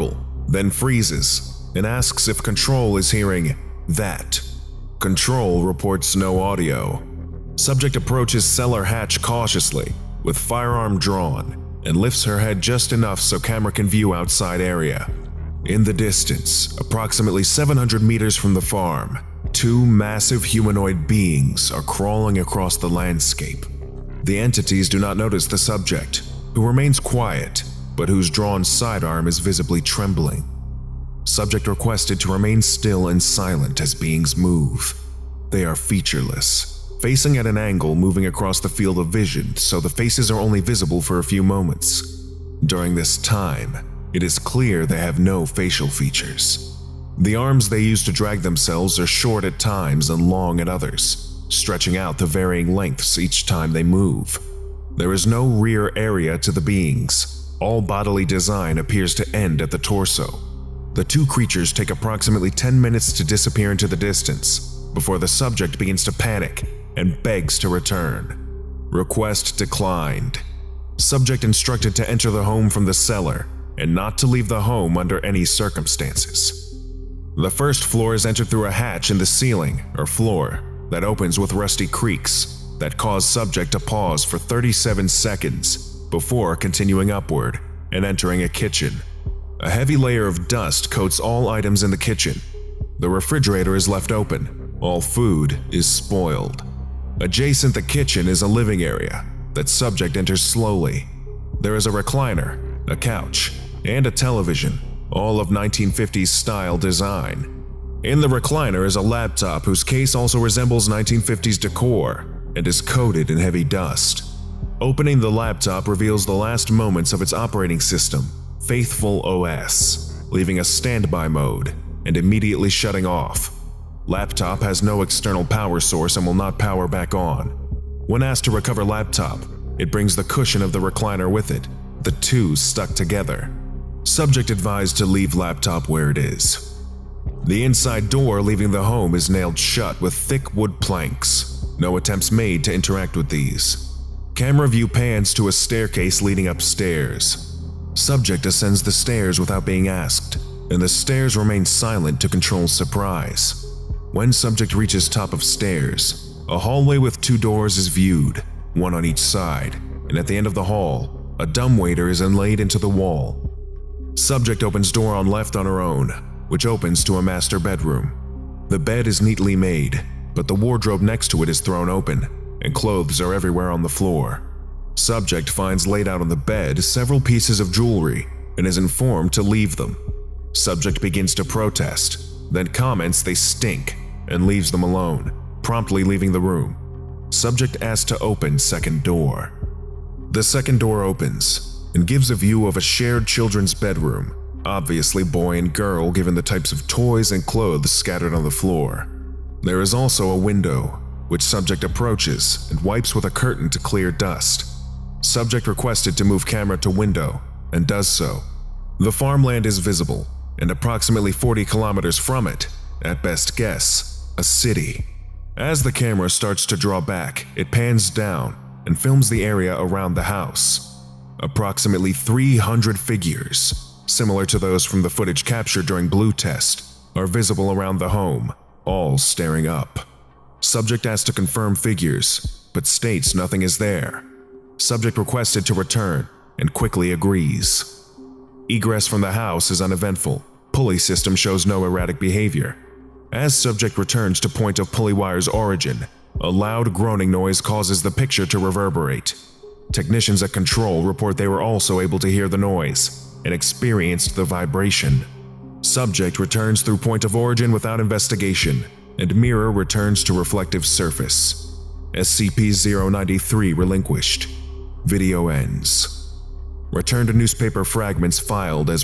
then freezes and asks if Control is hearing that. Control reports no audio. Subject approaches cellar hatch cautiously, with firearm drawn, and lifts her head just enough so camera can view outside area. In the distance, approximately seven hundred meters from the farm, two massive humanoid beings are crawling across the landscape. The entities do not notice the subject, who remains quiet, but whose drawn sidearm is visibly trembling. Subject requested to remain still and silent as beings move. They are featureless, facing at an angle moving across the field of vision, so the faces are only visible for a few moments. During this time, it is clear they have no facial features. The arms they use to drag themselves are short at times and long at others, stretching out to varying lengths each time they move. There is no rear area to the beings. All bodily design appears to end at the torso. The two creatures take approximately ten minutes to disappear into the distance, before the subject begins to panic and begs to return. Request declined. Subject instructed to enter the home from the cellar and not to leave the home under any circumstances. The first floor is entered through a hatch in the ceiling or floor that opens with rusty creaks that cause subject to pause for thirty-seven seconds before continuing upward and entering a kitchen. A heavy layer of dust coats all items in the kitchen. The refrigerator is left open. All food is spoiled. Adjacent the kitchen is a living area that subject enters slowly. There is a recliner, a couch, and a television, all of nineteen fifties style design. In the recliner is a laptop whose case also resembles nineteen fifties decor and is coated in heavy dust. Opening the laptop reveals the last moments of its operating system, Faithful O S, leaving a standby mode and immediately shutting off. Laptop has no external power source and will not power back on. When asked to recover laptop, it brings the cushion of the recliner with it, the two stuck together. Subject advised to leave laptop where it is. The inside door leaving the home is nailed shut with thick wood planks. No attempts made to interact with these. Camera view pans to a staircase leading upstairs. Subject ascends the stairs without being asked, and the stairs remain silent to control surprise. When subject reaches top of stairs, a hallway with two doors is viewed, one on each side, and at the end of the hall, a dumbwaiter is inlaid into the wall. Subject opens door on left on her own, which opens to a master bedroom. The bed is neatly made, but the wardrobe next to it is thrown open, and clothes are everywhere on the floor. Subject finds laid out on the bed several pieces of jewelry and is informed to leave them. Subject begins to protest, then comments they stink and leaves them alone, promptly leaving the room. Subject asked to open second door. The second door opens and gives a view of a shared children's bedroom, obviously boy and girl given the types of toys and clothes scattered on the floor. There is also a window, which subject approaches and wipes with a curtain to clear dust. Subject requested to move camera to window and does so. The farmland is visible, and approximately forty kilometers from it, at best guess, a city. As the camera starts to draw back, it pans down and films the area around the house. Approximately three hundred figures, similar to those from the footage captured during Blue Test, are visible around the home, all staring up. Subject asked to confirm figures, but states nothing is there. Subject requested to return and quickly agrees. Egress from the house is uneventful. Pulley system shows no erratic behavior. As subject returns to point of pulley wire's origin, a loud groaning noise causes the picture to reverberate. Technicians at control report they were also able to hear the noise and experienced the vibration. Subject returns through point of origin without investigation, and mirror returns to reflective surface. S C P zero ninety-three relinquished. Video ends. Return to newspaper fragments filed as.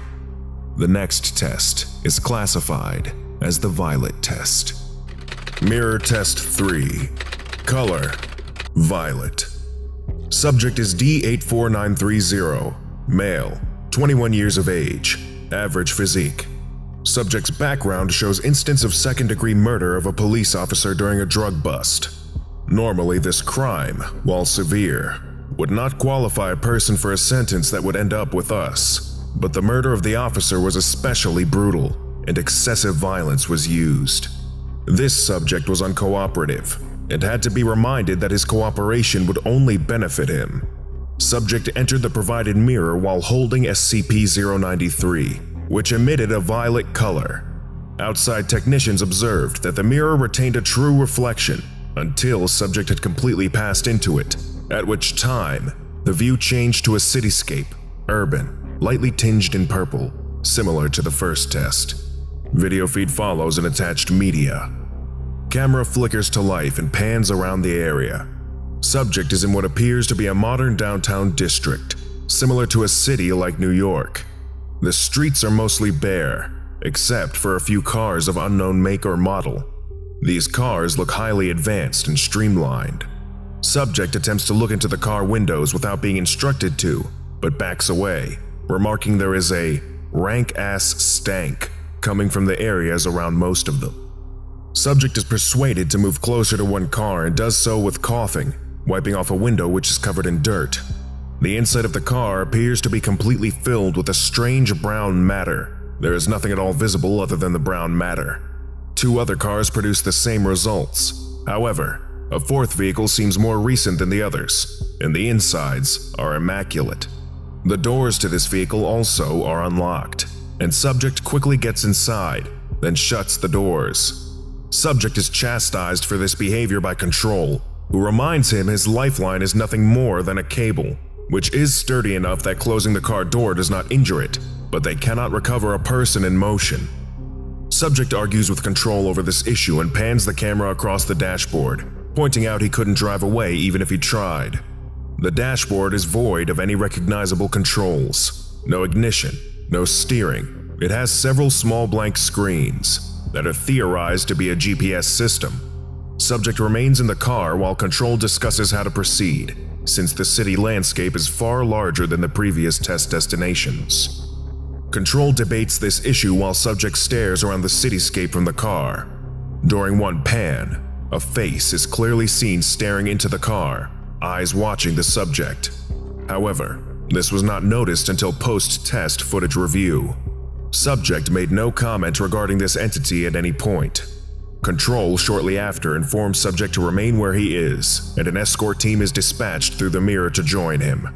The next test is classified as the Violet Test. Mirror Test three. Color: violet. Subject is D eight four nine three zero, male, twenty-one years of age, average physique. Subject's background shows instance of second-degree murder of a police officer during a drug bust. Normally, this crime, while severe, would not qualify a person for a sentence that would end up with us. but the murder of the officer was especially brutal, and excessive violence was used. This subject was uncooperative, and had to be reminded that his cooperation would only benefit him. Subject entered the provided mirror while holding S C P zero ninety-three, which emitted a violet color. Outside technicians observed that the mirror retained a true reflection until subject had completely passed into it, at which time the view changed to a cityscape, urban, lightly tinged in purple, similar to the first test. Video feed follows in attached media. Camera flickers to life and pans around the area. Subject is in what appears to be a modern downtown district, similar to a city like New York. The streets are mostly bare, except for a few cars of unknown make or model. These cars look highly advanced and streamlined. Subject attempts to look into the car windows without being instructed to, but backs away, remarking there is a rank-ass stank coming from the areas around most of them. Subject is persuaded to move closer to one car and does so with coughing, wiping off a window which is covered in dirt. The inside of the car appears to be completely filled with a strange brown matter. There is nothing at all visible other than the brown matter. Two other cars produce the same results. However, a fourth vehicle seems more recent than the others, and the insides are immaculate. The doors to this vehicle also are unlocked, and Subject quickly gets inside, then shuts the doors. Subject is chastised for this behavior by Control, who reminds him his lifeline is nothing more than a cable, which is sturdy enough that closing the car door does not injure it, but they cannot recover a person in motion. Subject argues with Control over this issue and pans the camera across the dashboard, pointing out he couldn't drive away even if he tried. The dashboard is void of any recognizable controls. No ignition, no steering. It has several small blank screens that are theorized to be a G P S system. Subject remains in the car while Control discusses how to proceed, since the city landscape is far larger than the previous test destinations. Control debates this issue while Subject stares around the cityscape from the car. During one pan, a face is clearly seen staring into the car, eyes watching the Subject. However, this was not noticed until post-test footage review. Subject made no comment regarding this entity at any point. Control shortly after informs Subject to remain where he is, and an escort team is dispatched through the mirror to join him.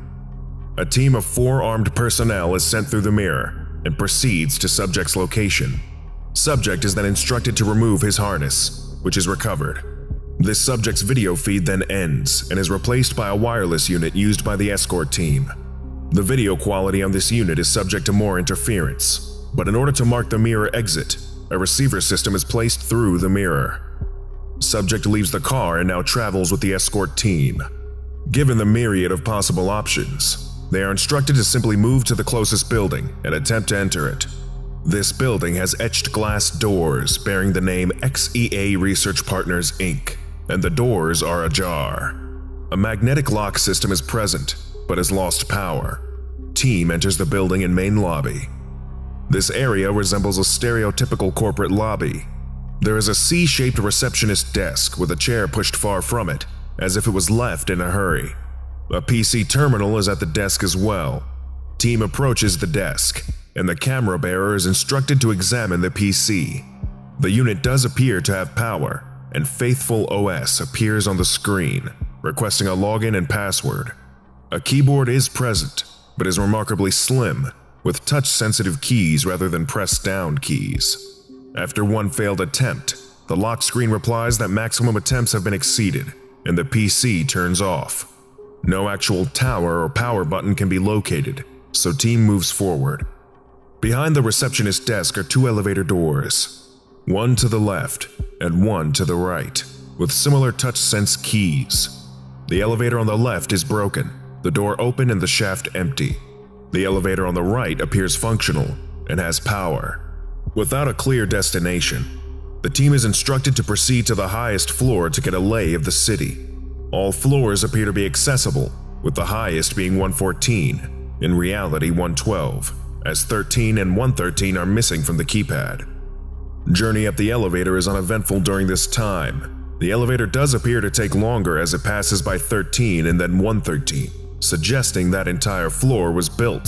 A team of four armed personnel is sent through the mirror and proceeds to Subject's location. Subject is then instructed to remove his harness, which is recovered. This Subject's video feed then ends and is replaced by a wireless unit used by the escort team. The video quality on this unit is subject to more interference, but in order to mark the mirror exit, a receiver system is placed through the mirror. Subject leaves the car and now travels with the escort team. Given the myriad of possible options, they are instructed to simply move to the closest building and attempt to enter it. This building has etched glass doors bearing the name X E A Research Partners, Incorporated, and the doors are ajar. A magnetic lock system is present, but has lost power. Team enters the building in main lobby. This area resembles a stereotypical corporate lobby. There is a C-shaped receptionist desk with a chair pushed far from it, as if it was left in a hurry. A P C terminal is at the desk as well. Team approaches the desk, and the camera bearer is instructed to examine the P C. The unit does appear to have power, and Faithful O S appears on the screen, requesting a login and password. A keyboard is present, but is remarkably slim, with touch-sensitive keys rather than press-down keys. After one failed attempt, the lock screen replies that maximum attempts have been exceeded, and the P C turns off. No actual tower or power button can be located, so team moves forward. Behind the receptionist desk are two elevator doors, one to the left and one to the right, with similar touch-sense keys. The elevator on the left is broken, the door open and the shaft empty. The elevator on the right appears functional and has power. Without a clear destination, the team is instructed to proceed to the highest floor to get a lay of the city. All floors appear to be accessible, with the highest being one fourteen, in reality one twelve, as thirteen and one thirteen are missing from the keypad. Journey up the elevator is uneventful during this time. The elevator does appear to take longer as it passes by thirteen and then one thirteen, suggesting that entire floor was built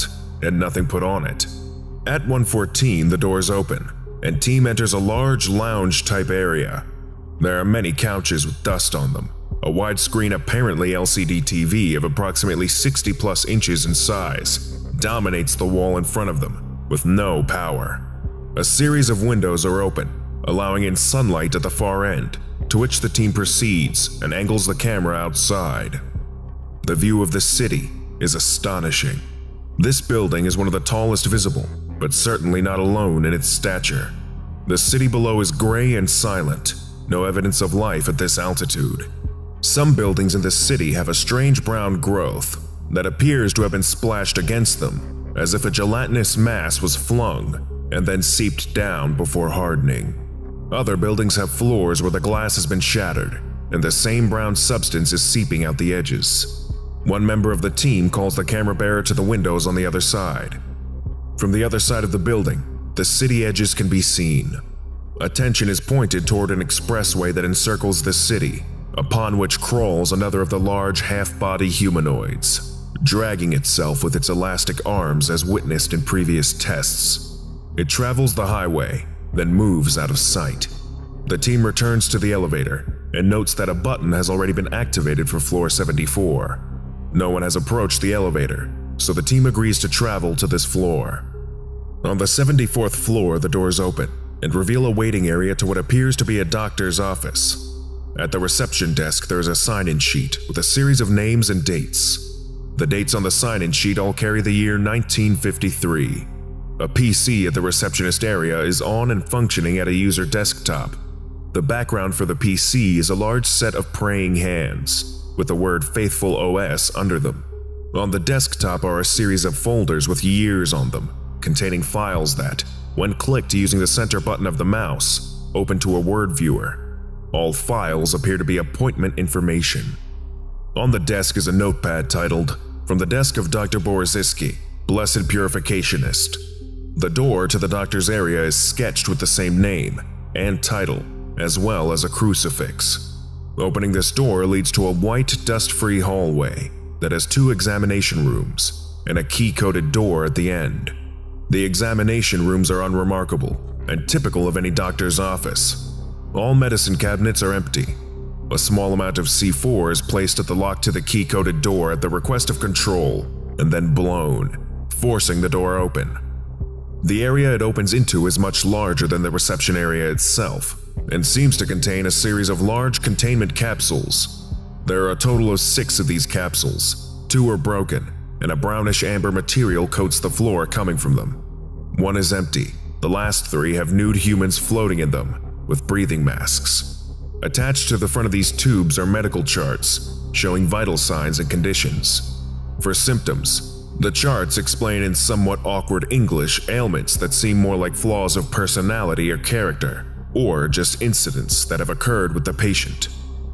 and nothing put on it. At one fourteen, the doors open, and team enters a large lounge-type area. There are many couches with dust on them. A widescreen, apparently L C D T V of approximately sixty plus inches in size dominates the wall in front of them, with no power. A series of windows are open, allowing in sunlight at the far end, to which the team proceeds and angles the camera outside. The view of the city is astonishing. This building is one of the tallest visible, but certainly not alone in its stature. The city below is gray and silent, no evidence of life at this altitude. Some buildings in the city have a strange brown growth that appears to have been splashed against them, as if a gelatinous mass was flung and then seeped down before hardening. Other buildings have floors where the glass has been shattered, and the same brown substance is seeping out the edges. One member of the team calls the camera bearer to the windows on the other side. From the other side of the building, the city edges can be seen. Attention is pointed toward an expressway that encircles the city, upon which crawls another of the large half-body humanoids, dragging itself with its elastic arms as witnessed in previous tests. It travels the highway, then moves out of sight. The team returns to the elevator and notes that a button has already been activated for floor seventy-four. No one has approached the elevator, so the team agrees to travel to this floor. On the seventy-fourth floor, the doors open and reveal a waiting area to what appears to be a doctor's office. At the reception desk, there is a sign-in sheet with a series of names and dates. The dates on the sign-in sheet all carry the year nineteen fifty-three. A P C at the receptionist area is on and functioning at a user desktop. The background for the P C is a large set of praying hands, with the word Faithful O S under them. On the desktop are a series of folders with years on them, containing files that, when clicked using the center button of the mouse, open to a word viewer. All files appear to be appointment information. On the desk is a notepad titled, "From the desk of Doctor Boriszewski, Blessed Purificationist." The door to the doctor's area is sketched with the same name and title, as well as a crucifix. Opening this door leads to a white, dust-free hallway that has two examination rooms and a key-coded door at the end. The examination rooms are unremarkable and typical of any doctor's office. All medicine cabinets are empty. A small amount of C four is placed at the lock to the key-coded door at the request of Control, and then blown, forcing the door open. The area it opens into is much larger than the reception area itself, and seems to contain a series of large containment capsules. There are a total of six of these capsules. Two are broken, and a brownish amber material coats the floor coming from them. One is empty. The last three have nude humans floating in them, with breathing masks. Attached to the front of these tubes are medical charts, showing vital signs and conditions. For symptoms, the charts explain in somewhat awkward English ailments that seem more like flaws of personality or character, or just incidents that have occurred with the patient.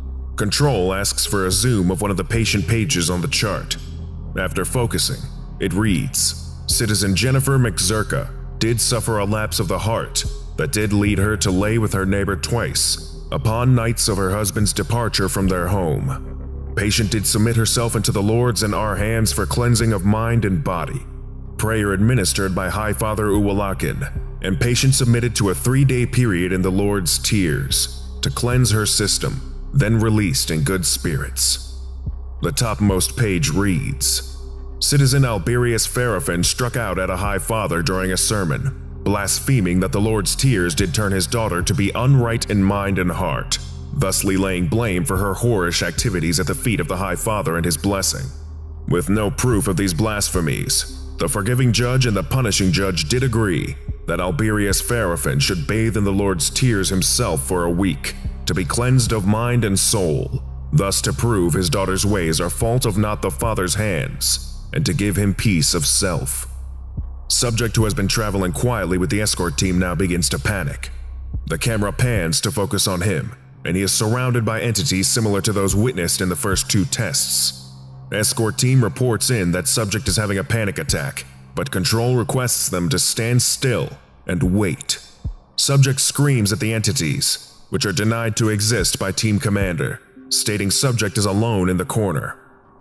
Control asks for a zoom of one of the patient pages on the chart. After focusing, it reads, "Citizen Jennifer McZerka did suffer a lapse of the heart that did lead her to lay with her neighbor twice upon nights of her husband's departure from their home. Patient did submit herself into the Lord's and our hands for cleansing of mind and body. Prayer administered by High Father Uwalakin, and patient submitted to a three-day period in the Lord's tears to cleanse her system, then released in good spirits." The topmost page reads, "Citizen Alberius Ferafin struck out at a High Father during a sermon, blaspheming that the Lord's tears did turn his daughter to be unright in mind and heart, thusly laying blame for her whorish activities at the feet of the High Father and his blessing. With no proof of these blasphemies, the forgiving judge and the punishing judge did agree that Alberius Ferafin should bathe in the Lord's tears himself for a week, to be cleansed of mind and soul, thus to prove his daughter's ways are fault of not the Father's hands, and to give him peace of self." Subject who has been traveling quietly with the escort team now begins to panic. The camera pans to focus on him, and he is surrounded by entities similar to those witnessed in the first two tests. Escort team reports in that subject is having a panic attack, but Control requests them to stand still and wait. Subject screams at the entities, which are denied to exist by Team Commander, stating subject is alone in the corner.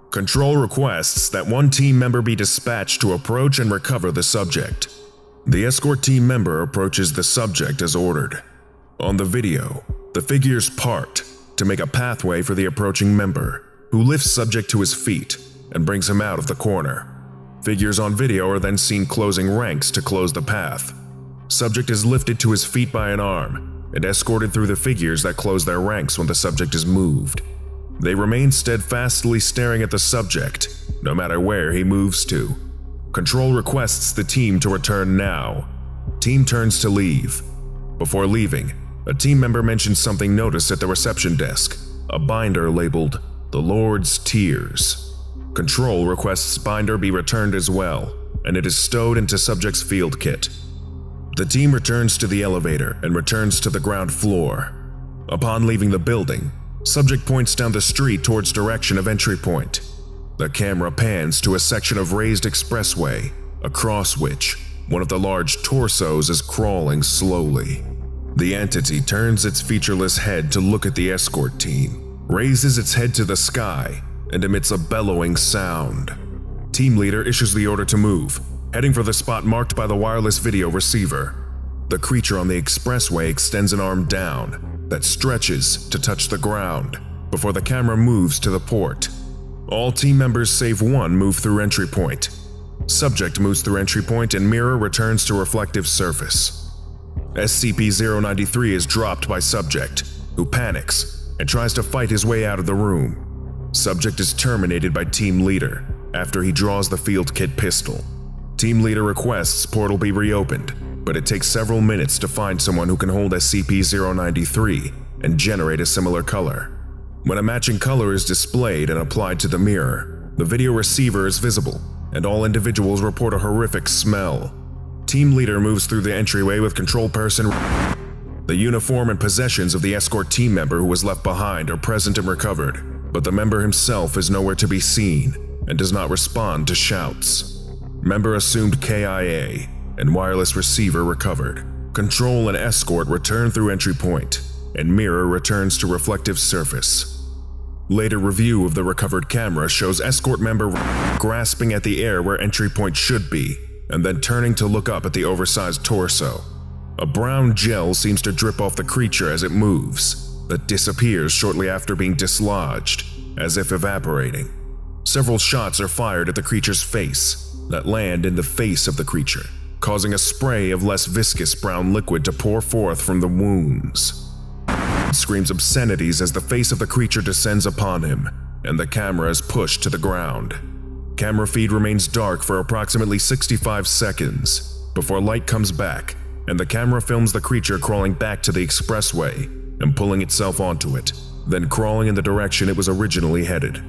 Control requests that one team member be dispatched to approach and recover the subject. The escort team member approaches the subject as ordered. On the video, the figures part to make a pathway for the approaching member, who lifts subject to his feet and brings him out of the corner. Figures on video are then seen closing ranks to close the path. Subject is lifted to his feet by an arm and escorted through the figures that close their ranks when the subject is moved. They remain steadfastly staring at the subject, no matter where he moves to. Control requests the team to return now. Team turns to leave. Before leaving, a team member mentions something noticed at the reception desk, a binder labeled "The Lord's Tears." Control requests binder be returned as well, and it is stowed into subject's field kit. The team returns to the elevator and returns to the ground floor. Upon leaving the building, subject points down the street towards direction of entry point. The camera pans to a section of raised expressway, across which one of the large torsos is crawling slowly. The entity turns its featureless head to look at the escort team, raises its head to the sky, and emits a bellowing sound. Team leader issues the order to move, heading for the spot marked by the wireless video receiver. The creature on the expressway extends an arm down that stretches to touch the ground before the camera moves to the port. All team members save one move through entry point. Subject moves through entry point and mirror returns to reflective surface. S C P zero nine three is dropped by subject, who panics and tries to fight his way out of the room. Subject is terminated by team leader after he draws the field kit pistol. Team leader requests portal be reopened, but it takes several minutes to find someone who can hold S C P zero nine three and generate a similar color. When a matching color is displayed and applied to the mirror, the video receiver is visible, and all individuals report a horrific smell. Team leader moves through the entryway with control person. The uniform and possessions of the escort team member who was left behind are present and recovered, but the member himself is nowhere to be seen and does not respond to shouts. Member assumed K I A and wireless receiver recovered. Control and escort return through entry point, and mirror returns to reflective surface. Later review of the recovered camera shows escort member grasping at the air where entry point should be, and then turning to look up at the oversized torso. A brown gel seems to drip off the creature as it moves, that disappears shortly after being dislodged, as if evaporating. Several shots are fired at the creature's face, that land in the face of the creature, causing a spray of less viscous brown liquid to pour forth from the wounds. It screams obscenities as the face of the creature descends upon him, and the camera is pushed to the ground. Camera feed remains dark for approximately sixty-five seconds, before light comes back, and the camera films the creature crawling back to the expressway and pulling itself onto it, then crawling in the direction it was originally headed.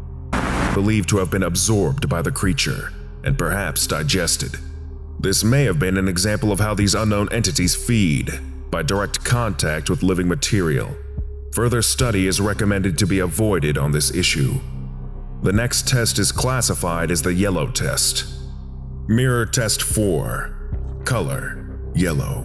Believed to have been absorbed by the creature, and perhaps digested. This may have been an example of how these unknown entities feed, by direct contact with living material. Further study is recommended to be avoided on this issue. The next test is classified as the yellow test. Mirror Test four. Color: yellow.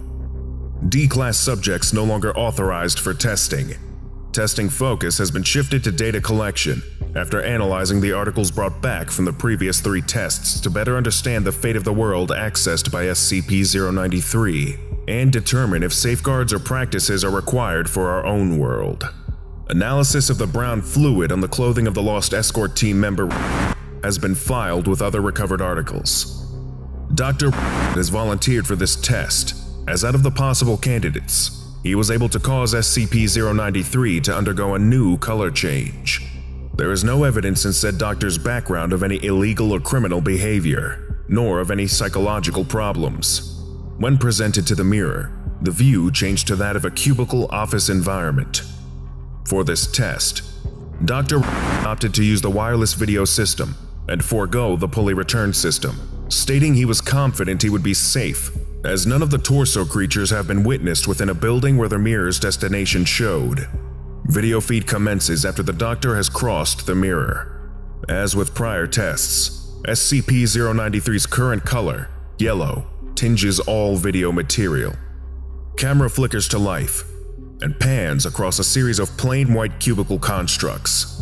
D-Class subjects no longer authorized for testing. Testing focus has been shifted to data collection after analyzing the articles brought back from the previous three tests to better understand the fate of the world accessed by S C P zero nine three and determine if safeguards or practices are required for our own world. Analysis of the brown fluid on the clothing of the lost escort team member has been filed with other recovered articles. Doctor has volunteered for this test, as out of the possible candidates, he was able to cause S C P zero nine three to undergo a new color change. There is no evidence in said doctor's background of any illegal or criminal behavior, nor of any psychological problems. When presented to the mirror, the view changed to that of a cubicle office environment. For this test, Doctor opted to use the wireless video system and forego the pulley return system, stating he was confident he would be safe, as none of the torso creatures have been witnessed within a building where the mirror's destination showed. Video feed commences after the Doctor has crossed the mirror. As with prior tests, S C P zero nine three's current color, yellow, tinges all video material. Camera flickers to life and pans across a series of plain white cubicle constructs.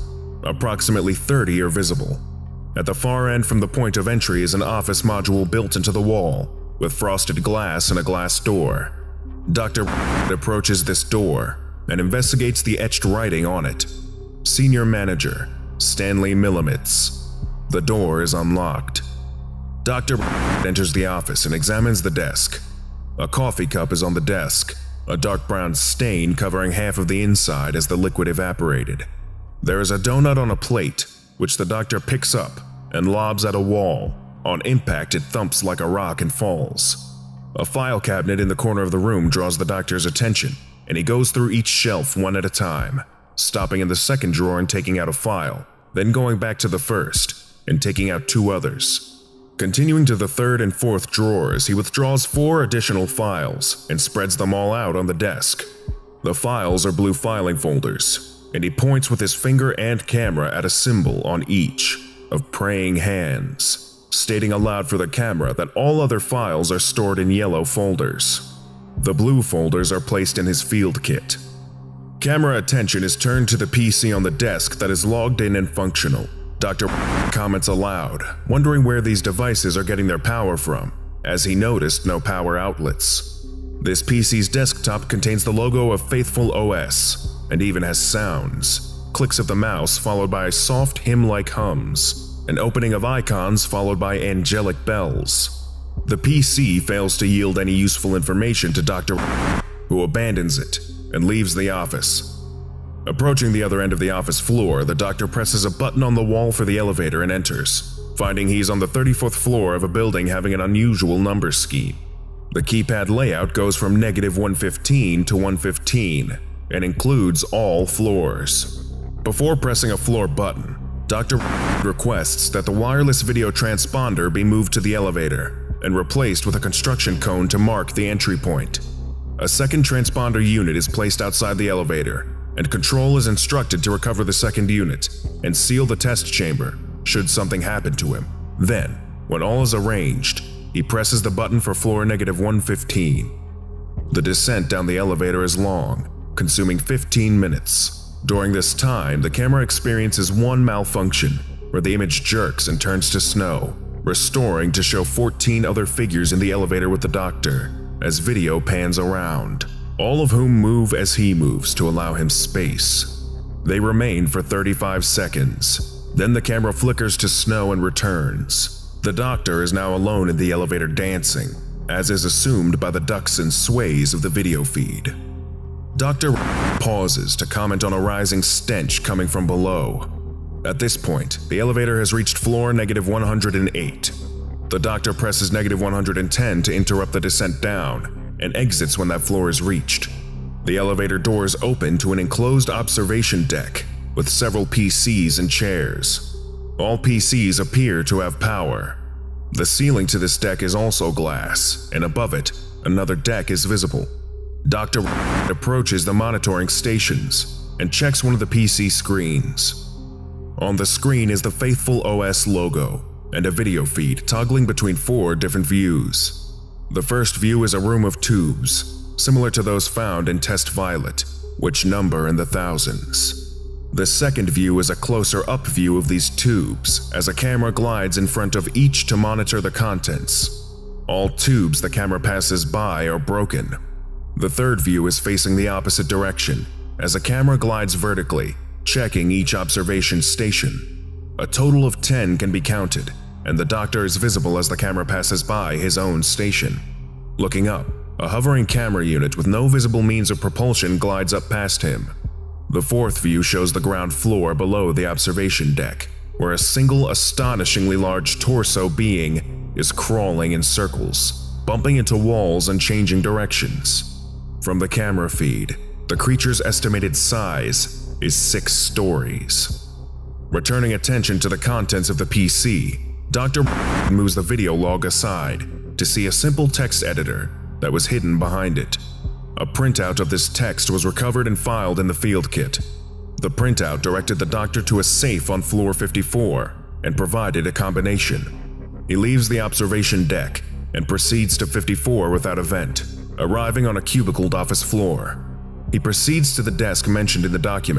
approximately thirty are visible. At the far end from the point of entry is an office module built into the wall, with frosted glass and a glass door. Doctor approaches this door and investigates the etched writing on it. Senior Manager, Stanley Millimitz. The door is unlocked. Doctor enters the office and examines the desk. A coffee cup is on the desk, a dark brown stain covering half of the inside as the liquid evaporated. There is a donut on a plate, which the doctor picks up and lobs at a wall. On impact, it thumps like a rock and falls. A file cabinet in the corner of the room draws the doctor's attention, and he goes through each shelf one at a time, stopping in the second drawer and taking out a file, then going back to the first and taking out two others. Continuing to the third and fourth drawers, he withdraws four additional files and spreads them all out on the desk. The files are blue filing folders, and he points with his finger and camera at a symbol on each of praying hands, stating aloud for the camera that all other files are stored in yellow folders. The blue folders are placed in his field kit. Camera attention is turned to the P C on the desk that is logged in and functional. Doctor comments aloud, wondering where these devices are getting their power from, as he noticed no power outlets. This P C's desktop contains the logo of Faithful O S, and even has sounds, clicks of the mouse followed by soft hymn-like hums, an opening of icons followed by angelic bells. The P C fails to yield any useful information to Doctor who abandons it and leaves the office. Approaching the other end of the office floor, the doctor presses a button on the wall for the elevator and enters, finding he's on the thirty-fourth floor of a building having an unusual number scheme. The keypad layout goes from negative one fifteen to one fifteen and includes all floors. Before pressing a floor button, Doctor requests that the wireless video transponder be moved to the elevator and replaced with a construction cone to mark the entry point. A second transponder unit is placed outside the elevator, and Control is instructed to recover the second unit and seal the test chamber should something happen to him. Then, when all is arranged, he presses the button for floor negative one fifteen. The descent down the elevator is long, consuming fifteen minutes. During this time, the camera experiences one malfunction, where the image jerks and turns to snow, restoring to show fourteen other figures in the elevator with the doctor, as video pans around, all of whom move as he moves to allow him space. They remain for thirty-five seconds. Then the camera flickers to snow and returns. The doctor is now alone in the elevator dancing, as is assumed by the ducks and sways of the video feed. Doctor pauses to comment on a rising stench coming from below. At this point, the elevator has reached floor negative one hundred eight. The doctor presses negative one hundred ten to interrupt the descent down, and exits when that floor is reached. The elevator doors open to an enclosed observation deck with several P Cs and chairs. All P Cs appear to have power. The ceiling to this deck is also glass, and above it, another deck is visible. Doctor approaches the monitoring stations and checks one of the P C screens. On the screen is the Faithful O S logo and a video feed toggling between four different views. The first view is a room of tubes, similar to those found in Test Violet, which number in the thousands. The second view is a closer-up view of these tubes, as a camera glides in front of each to monitor the contents. All tubes the camera passes by are broken. The third view is facing the opposite direction, as a camera glides vertically, checking each observation station. A total of ten can be counted, and the doctor is visible as the camera passes by his own station. Looking up, a hovering camera unit with no visible means of propulsion glides up past him. The fourth view shows the ground floor below the observation deck, where a single astonishingly large torso being is crawling in circles, bumping into walls and changing directions. From the camera feed, the creature's estimated size is six stories. Returning attention to the contents of the P C, Doctor moves the video log aside to see a simple text editor that was hidden behind it. A printout of this text was recovered and filed in the field kit. The printout directed the doctor to a safe on floor fifty-four and provided a combination. He leaves the observation deck and proceeds to fifty-four without a vent, arriving on a cubicled office floor. He proceeds to the desk mentioned in the document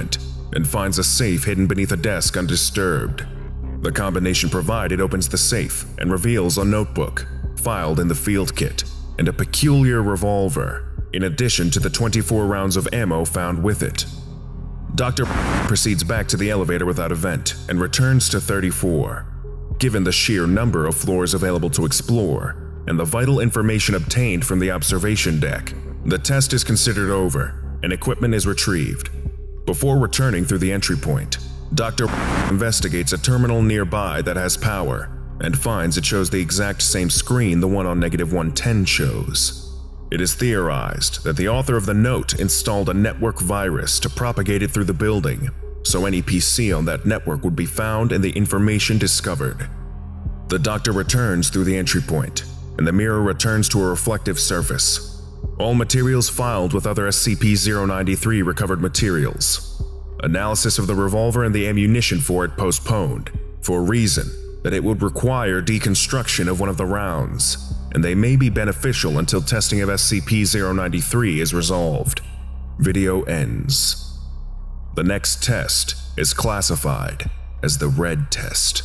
and finds a safe hidden beneath a desk undisturbed. The combination provided opens the safe and reveals a notebook, filed in the field kit, and a peculiar revolver, in addition to the twenty-four rounds of ammo found with it. Doctor proceeds back to the elevator without a vent and returns to thirty-four. Given the sheer number of floors available to explore, and the vital information obtained from the observation deck, the test is considered over and equipment is retrieved. Before returning through the entry point, Doctor investigates a terminal nearby that has power and finds it shows the exact same screen the one on negative one ten shows. It is theorized that the author of the note installed a network virus to propagate it through the building, so any P C on that network would be found and the information discovered. The Doctor returns through the entry point, and the mirror returns to a reflective surface. All materials filed with other S C P zero ninety-three recovered materials. Analysis of the revolver and the ammunition for it postponed, for a reason that it would require deconstruction of one of the rounds, and they may be beneficial until testing of S C P zero ninety-three is resolved. Video ends. The next test is classified as the Red Test.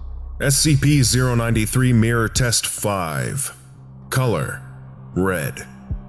S C P zero ninety-three Mirror Test five. Color: red.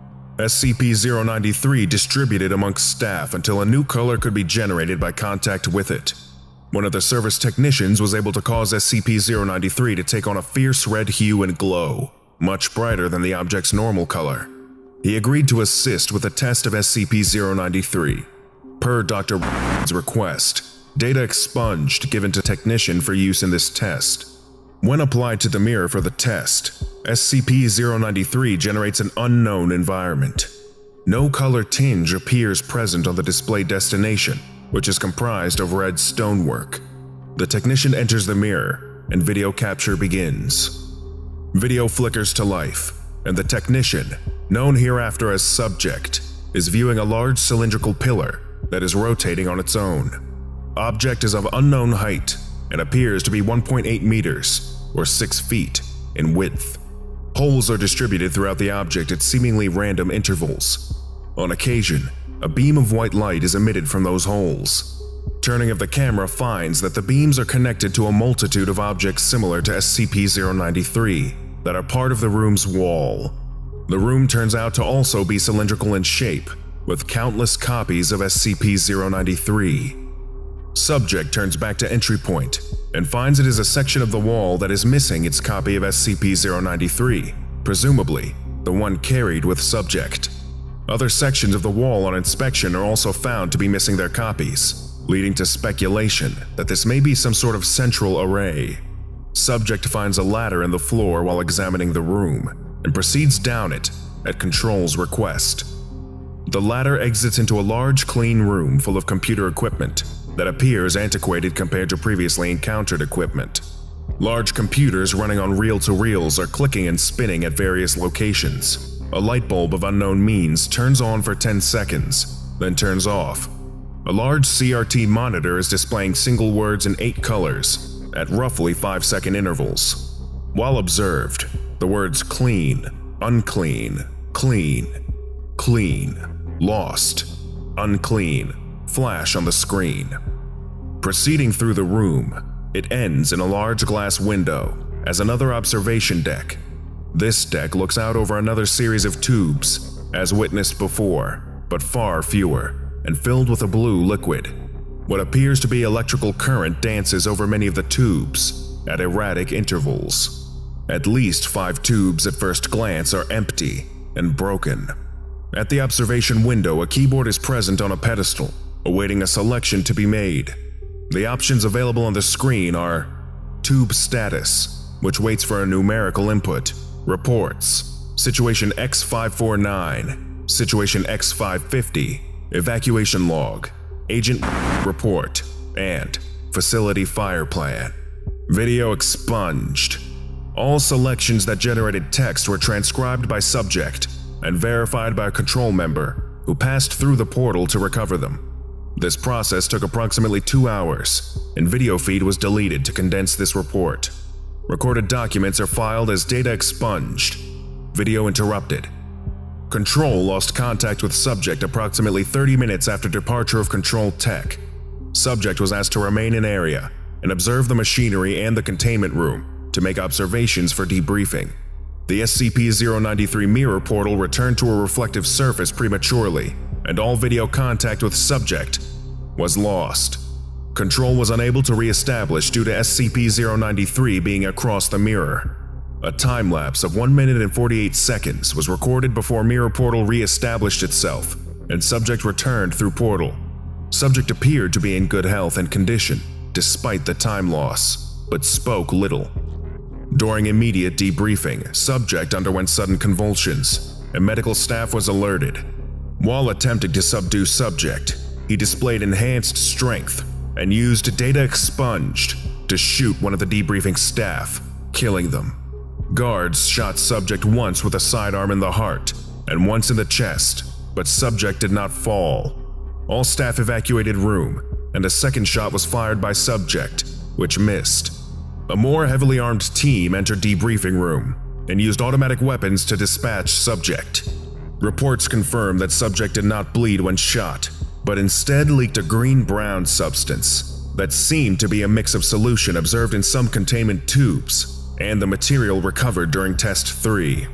S C P zero ninety-three distributed amongst staff until a new color could be generated by contact with it. One of the service technicians was able to cause S C P zero ninety-three to take on a fierce red hue and glow, much brighter than the object's normal color. He agreed to assist with a test of S C P zero ninety-three. Per Doctor request, data expunged given to technician for use in this test. When applied to the mirror for the test, S C P zero ninety-three generates an unknown environment. No color tinge appears present on the display destination, which is comprised of red stonework. The technician enters the mirror, and video capture begins. Video flickers to life, and the technician, known hereafter as Subject, is viewing a large cylindrical pillar that is rotating on its own. Object is of unknown height and appears to be one point eight meters, or six feet, in width. Holes are distributed throughout the object at seemingly random intervals. On occasion, a beam of white light is emitted from those holes. Turning of the camera finds that the beams are connected to a multitude of objects similar to S C P zero ninety-three that are part of the room's wall. The room turns out to also be cylindrical in shape, with countless copies of S C P zero ninety-three. Subject turns back to entry point and finds it is a section of the wall that is missing its copy of S C P zero ninety-three, presumably the one carried with Subject. Other sections of the wall on inspection are also found to be missing their copies, leading to speculation that this may be some sort of central array. Subject finds a ladder in the floor while examining the room and proceeds down it at Control's request. The ladder exits into a large, clean room full of computer equipment that appears antiquated compared to previously encountered equipment. Large computers running on reel-to-reels are clicking and spinning at various locations. A light bulb of unknown means turns on for ten seconds, then turns off. A large C R T monitor is displaying single words in eight colors at roughly five second intervals. While observed, the words clean, unclean, clean, clean, lost, unclean flash on the screen. Proceeding through the room, it ends in a large glass window as another observation deck. This deck looks out over another series of tubes, as witnessed before, but far fewer, and filled with a blue liquid. What appears to be electrical current dances over many of the tubes at erratic intervals. At least five tubes at first glance are empty and broken. At the observation window, a keyboard is present on a pedestal, awaiting a selection to be made. The options available on the screen are Tube Status, which waits for a numerical input, Reports, Situation X five forty-nine, Situation X five fifty, Evacuation Log, Agent Report, and Facility Fire Plan. Video expunged. All selections that generated text were transcribed by Subject and verified by a control member who passed through the portal to recover them. This process took approximately two hours, and video feed was deleted to condense this report. Recorded documents are filed as data expunged. Video interrupted. Control lost contact with Subject approximately thirty minutes after departure of Control Tech. Subject was asked to remain in area and observe the machinery and the containment room to make observations for debriefing. The S C P zero ninety-three mirror portal returned to a reflective surface prematurely, and all video contact with subject was lost. Control was unable to re-establish due to S C P zero ninety-three being across the mirror. A time lapse of one minute and forty-eight seconds was recorded before mirror portal re-established itself, and subject returned through portal. Subject appeared to be in good health and condition, despite the time loss, but spoke little. During immediate debriefing, subject underwent sudden convulsions, and medical staff was alerted. While attempting to subdue subject, he displayed enhanced strength and used data expunged to shoot one of the debriefing staff, killing them. Guards shot subject once with a sidearm in the heart and once in the chest, but subject did not fall. All staff evacuated room, and a second shot was fired by subject, which missed. A more heavily armed team entered debriefing room and used automatic weapons to dispatch subject. Reports confirmed that subject did not bleed when shot, but instead leaked a green-brown substance that seemed to be a mix of solution observed in some containment tubes and the material recovered during Test three.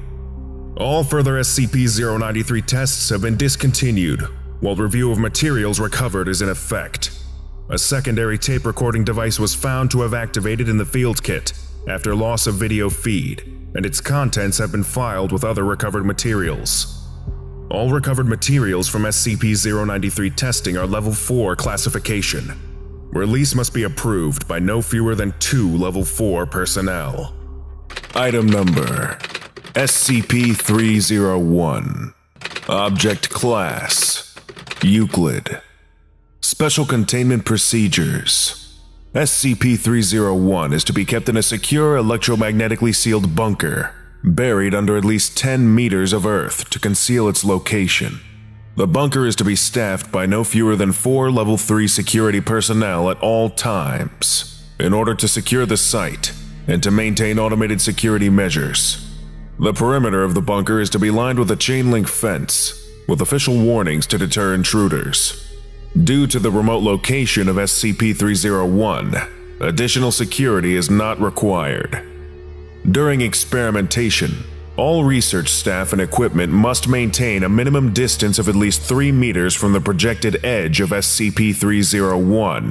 All further S C P zero ninety-three tests have been discontinued, while review of materials recovered is in effect. A secondary tape recording device was found to have activated in the field kit after loss of video feed, and its contents have been filed with other recovered materials. All recovered materials from S C P zero ninety-three testing are Level four classification. Release must be approved by no fewer than two Level four personnel. Item Number S C P three oh one. Object Class Euclid. Special Containment Procedures. S C P three oh one is to be kept in a secure electromagnetically sealed bunker, buried under at least ten meters of earth to conceal its location. The bunker is to be staffed by no fewer than four Level three security personnel at all times, in order to secure the site and to maintain automated security measures. The perimeter of the bunker is to be lined with a chain-link fence, with official warnings to deter intruders. Due to the remote location of S C P three oh one, additional security is not required. During experimentation, all research staff and equipment must maintain a minimum distance of at least three meters from the projected edge of S C P three oh one.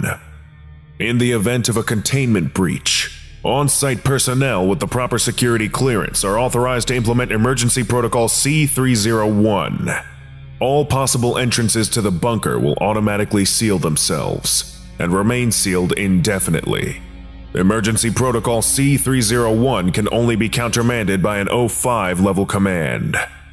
In the event of a containment breach, on-site personnel with the proper security clearance are authorized to implement Emergency Protocol C three oh one. All possible entrances to the bunker will automatically seal themselves and remain sealed indefinitely. Emergency Protocol C three oh one can only be countermanded by an O five level command.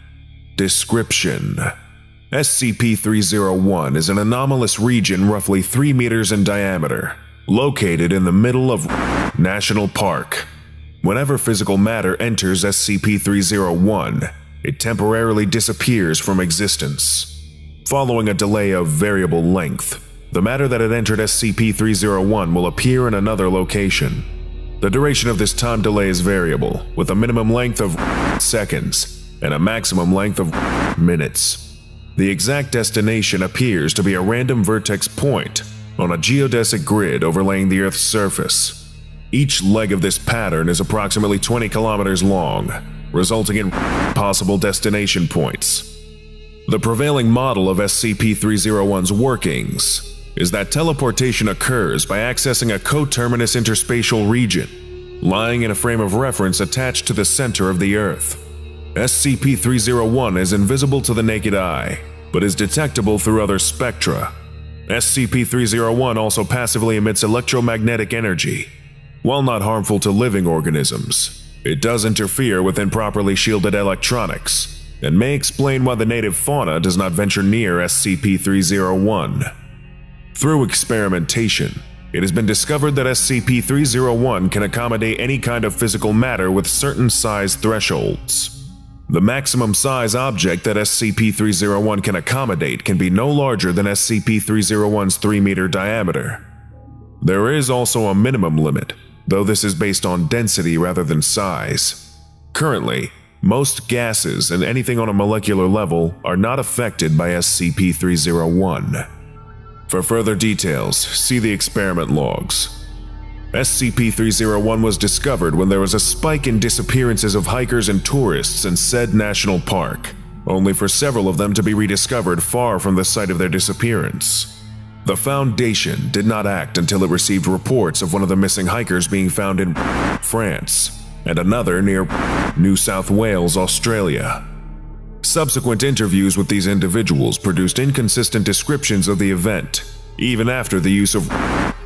Description: S C P three oh one is an anomalous region roughly three meters in diameter, located in the middle of National Park. Whenever physical matter enters S C P three oh one, it temporarily disappears from existence. Following a delay of variable length, the matter that had entered S C P three oh one will appear in another location. The duration of this time delay is variable, with a minimum length of seconds and a maximum length of minutes. The exact destination appears to be a random vertex point on a geodesic grid overlaying the Earth's surface. Each leg of this pattern is approximately twenty kilometers long, resulting in possible destination points. The prevailing model of S C P three oh one's workings is that teleportation occurs by accessing a coterminous interspatial region, lying in a frame of reference attached to the center of the Earth. S C P three oh one is invisible to the naked eye, but is detectable through other spectra. S C P three oh one also passively emits electromagnetic energy. While not harmful to living organisms, it does interfere with improperly shielded electronics, and may explain why the native fauna does not venture near S C P three oh one. Through experimentation, it has been discovered that S C P three oh one can accommodate any kind of physical matter with certain size thresholds. The maximum size object that S C P three oh one can accommodate can be no larger than S C P three oh one's three meter diameter. There is also a minimum limit, though this is based on density rather than size. Currently, most gases and anything on a molecular level are not affected by S C P three oh one. For further details, see the experiment logs. S C P three oh one was discovered when there was a spike in disappearances of hikers and tourists in said national park, only for several of them to be rediscovered far from the site of their disappearance. The Foundation did not act until it received reports of one of the missing hikers being found in France and another near New South Wales, Australia. Subsequent interviews with these individuals produced inconsistent descriptions of the event, even after the use of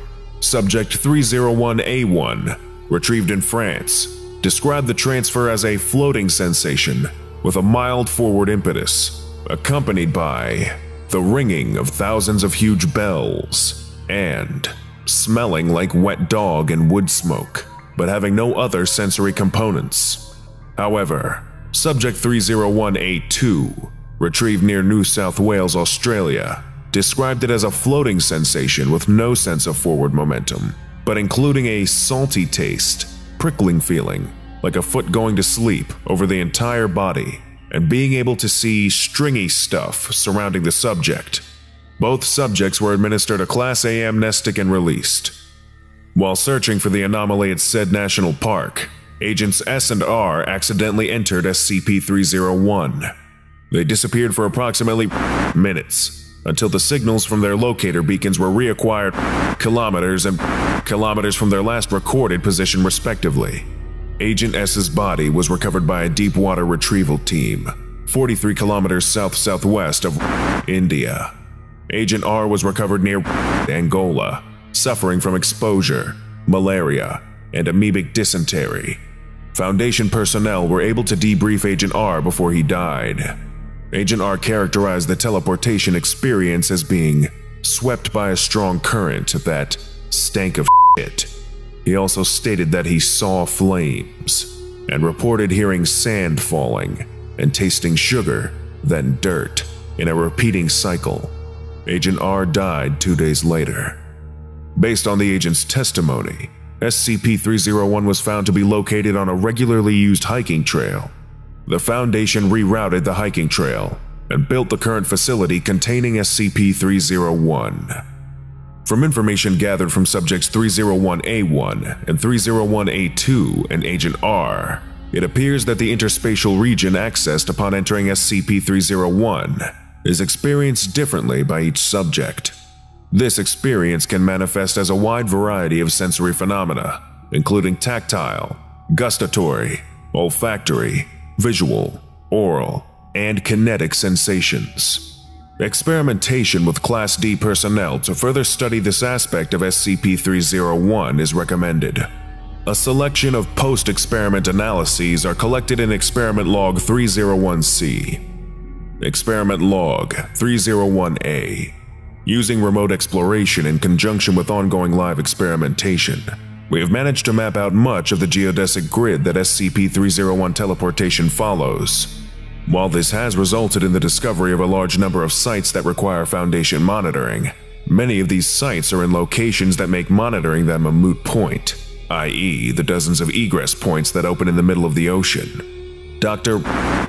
Subject three oh one A one, retrieved in France, described the transfer as a floating sensation with a mild forward impetus, accompanied by the ringing of thousands of huge bells, and smelling like wet dog and wood smoke, but having no other sensory components. However, Subject three oh one A two, retrieved near New South Wales, Australia, described it as a floating sensation with no sense of forward momentum, but including a salty taste, prickling feeling, like a foot going to sleep over the entire body, and being able to see stringy stuff surrounding the subject. Both subjects were administered a Class A amnestic and released. While searching for the anomaly at said national park, Agents S and R accidentally entered S C P three oh one. They disappeared for approximately minutes, until the signals from their locator beacons were reacquired kilometers and kilometers from their last recorded position respectively. Agent S's body was recovered by a deep water retrieval team, forty-three kilometers south-southwest of India. Agent R was recovered near Angola, suffering from exposure, malaria, and amoebic dysentery. Foundation personnel were able to debrief Agent R before he died. Agent R characterized the teleportation experience as being swept by a strong current that stank of shit. He also stated that he saw flames, and reported hearing sand falling and tasting sugar, then dirt, in a repeating cycle. Agent R died two days later. Based on the agent's testimony, S C P three oh one was found to be located on a regularly used hiking trail. The Foundation rerouted the hiking trail and built the current facility containing S C P three oh one. From information gathered from Subjects three oh one A one and three oh one A two and Agent R, it appears that the interspatial region accessed upon entering S C P three oh one is experienced differently by each subject. This experience can manifest as a wide variety of sensory phenomena, including tactile, gustatory, olfactory, visual, oral, and kinetic sensations. Experimentation with Class D personnel to further study this aspect of S C P three oh one is recommended. A selection of post-experiment analyses are collected in Experiment Log three oh one C. Experiment Log three oh one A. Using remote exploration in conjunction with ongoing live experimentation, we have managed to map out much of the geodesic grid that S C P three oh one teleportation follows. While this has resulted in the discovery of a large number of sites that require Foundation monitoring, many of these sites are in locations that make monitoring them a moot point, that is the dozens of egress points that open in the middle of the ocean. Doctor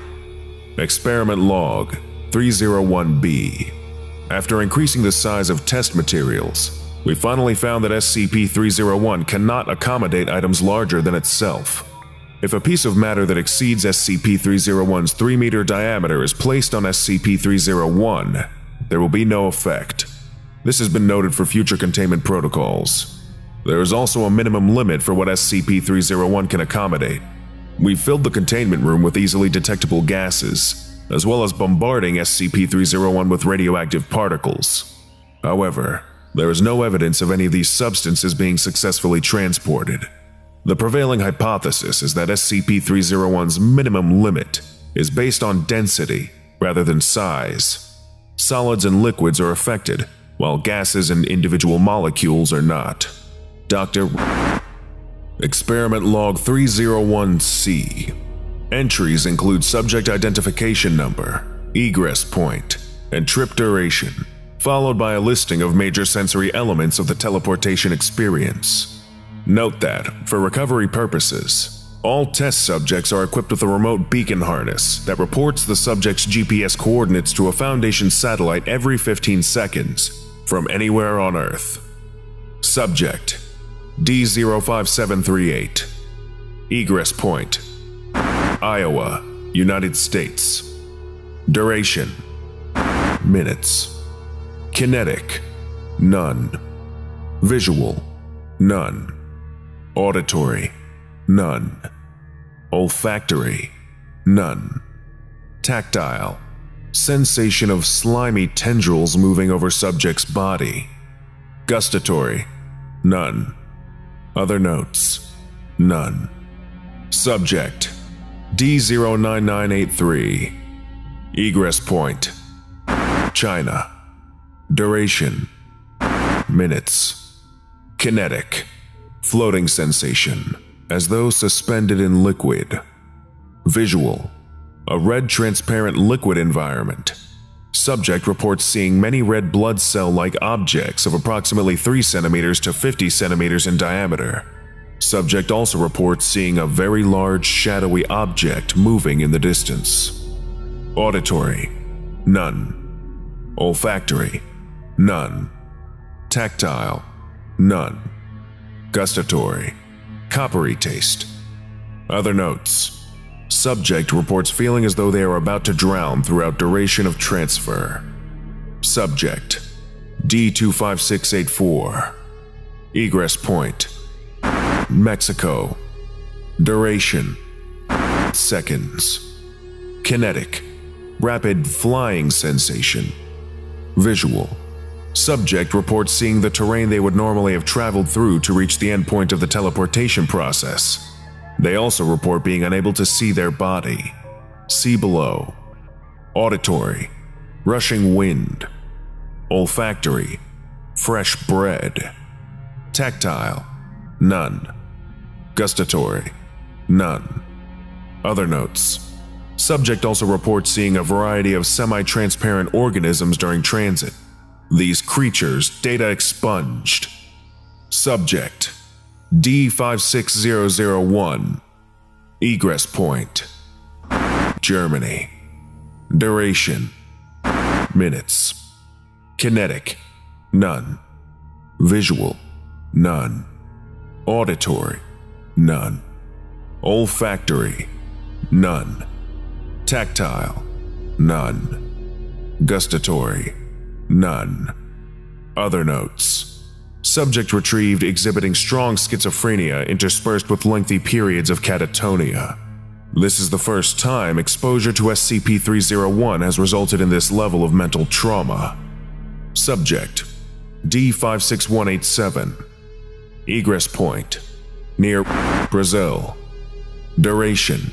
Experiment Log three oh one B. After increasing the size of test materials, we finally found that S C P three oh one cannot accommodate items larger than itself. If a piece of matter that exceeds S C P three oh one's three meter diameter is placed on S C P three oh one, there will be no effect. This has been noted for future containment protocols. There is also a minimum limit for what S C P three oh one can accommodate. We filled the containment room with easily detectable gases, as well as bombarding S C P three oh one with radioactive particles. However, there is no evidence of any of these substances being successfully transported. The prevailing hypothesis is that S C P three oh one's minimum limit is based on density rather than size. Solids and liquids are affected, while gases and individual molecules are not. Doctor Experiment Log three oh one C. Entries include subject identification number, egress point, and trip duration, followed by a listing of major sensory elements of the teleportation experience. Note that, for recovery purposes, all test subjects are equipped with a remote beacon harness that reports the subject's G P S coordinates to a Foundation satellite every fifteen seconds from anywhere on Earth. Subject: D zero five seven three eight. Egress point: Iowa, United States. Duration: minutes. Kinetic: none. Visual: none. Auditory: none. Olfactory: none. Tactile: sensation of slimy tendrils moving over subject's body. Gustatory: none. Other notes: none. Subject: D zero nine nine eight three. Egress point: China. Duration: minutes. Kinetic: floating sensation, as though suspended in liquid. Visual: a red transparent liquid environment. Subject reports seeing many red blood cell-like objects of approximately three centimeters to fifty centimeters in diameter. Subject also reports seeing a very large shadowy object moving in the distance. Auditory: none. Olfactory: none. Tactile: none. Gustatory: coppery taste. Other notes: subject reports feeling as though they are about to drown throughout duration of transfer. Subject: D two five six eight four. Egress point: Mexico. Duration: seconds. Kinetic: rapid flying sensation. Visual: subject reports seeing the terrain they would normally have traveled through to reach the endpoint of the teleportation process. They also report being unable to see their body. See below. Auditory: rushing wind. Olfactory: fresh bread. Tactile: none. Gustatory: none. Other notes: subject also reports seeing a variety of semi-transparent organisms during transit. These creatures data expunged. Subject: D five six zero zero one. Egress point: Germany. Duration: minutes. Kinetic: none. Visual: none. Auditory: none. Olfactory: none. Tactile: none. Gustatory: none. Other notes: subject retrieved exhibiting strong schizophrenia interspersed with lengthy periods of catatonia. This is the first time exposure to S C P three oh one has resulted in this level of mental trauma. Subject: D five six one eight seven. Egress point: near Brazil. Duration: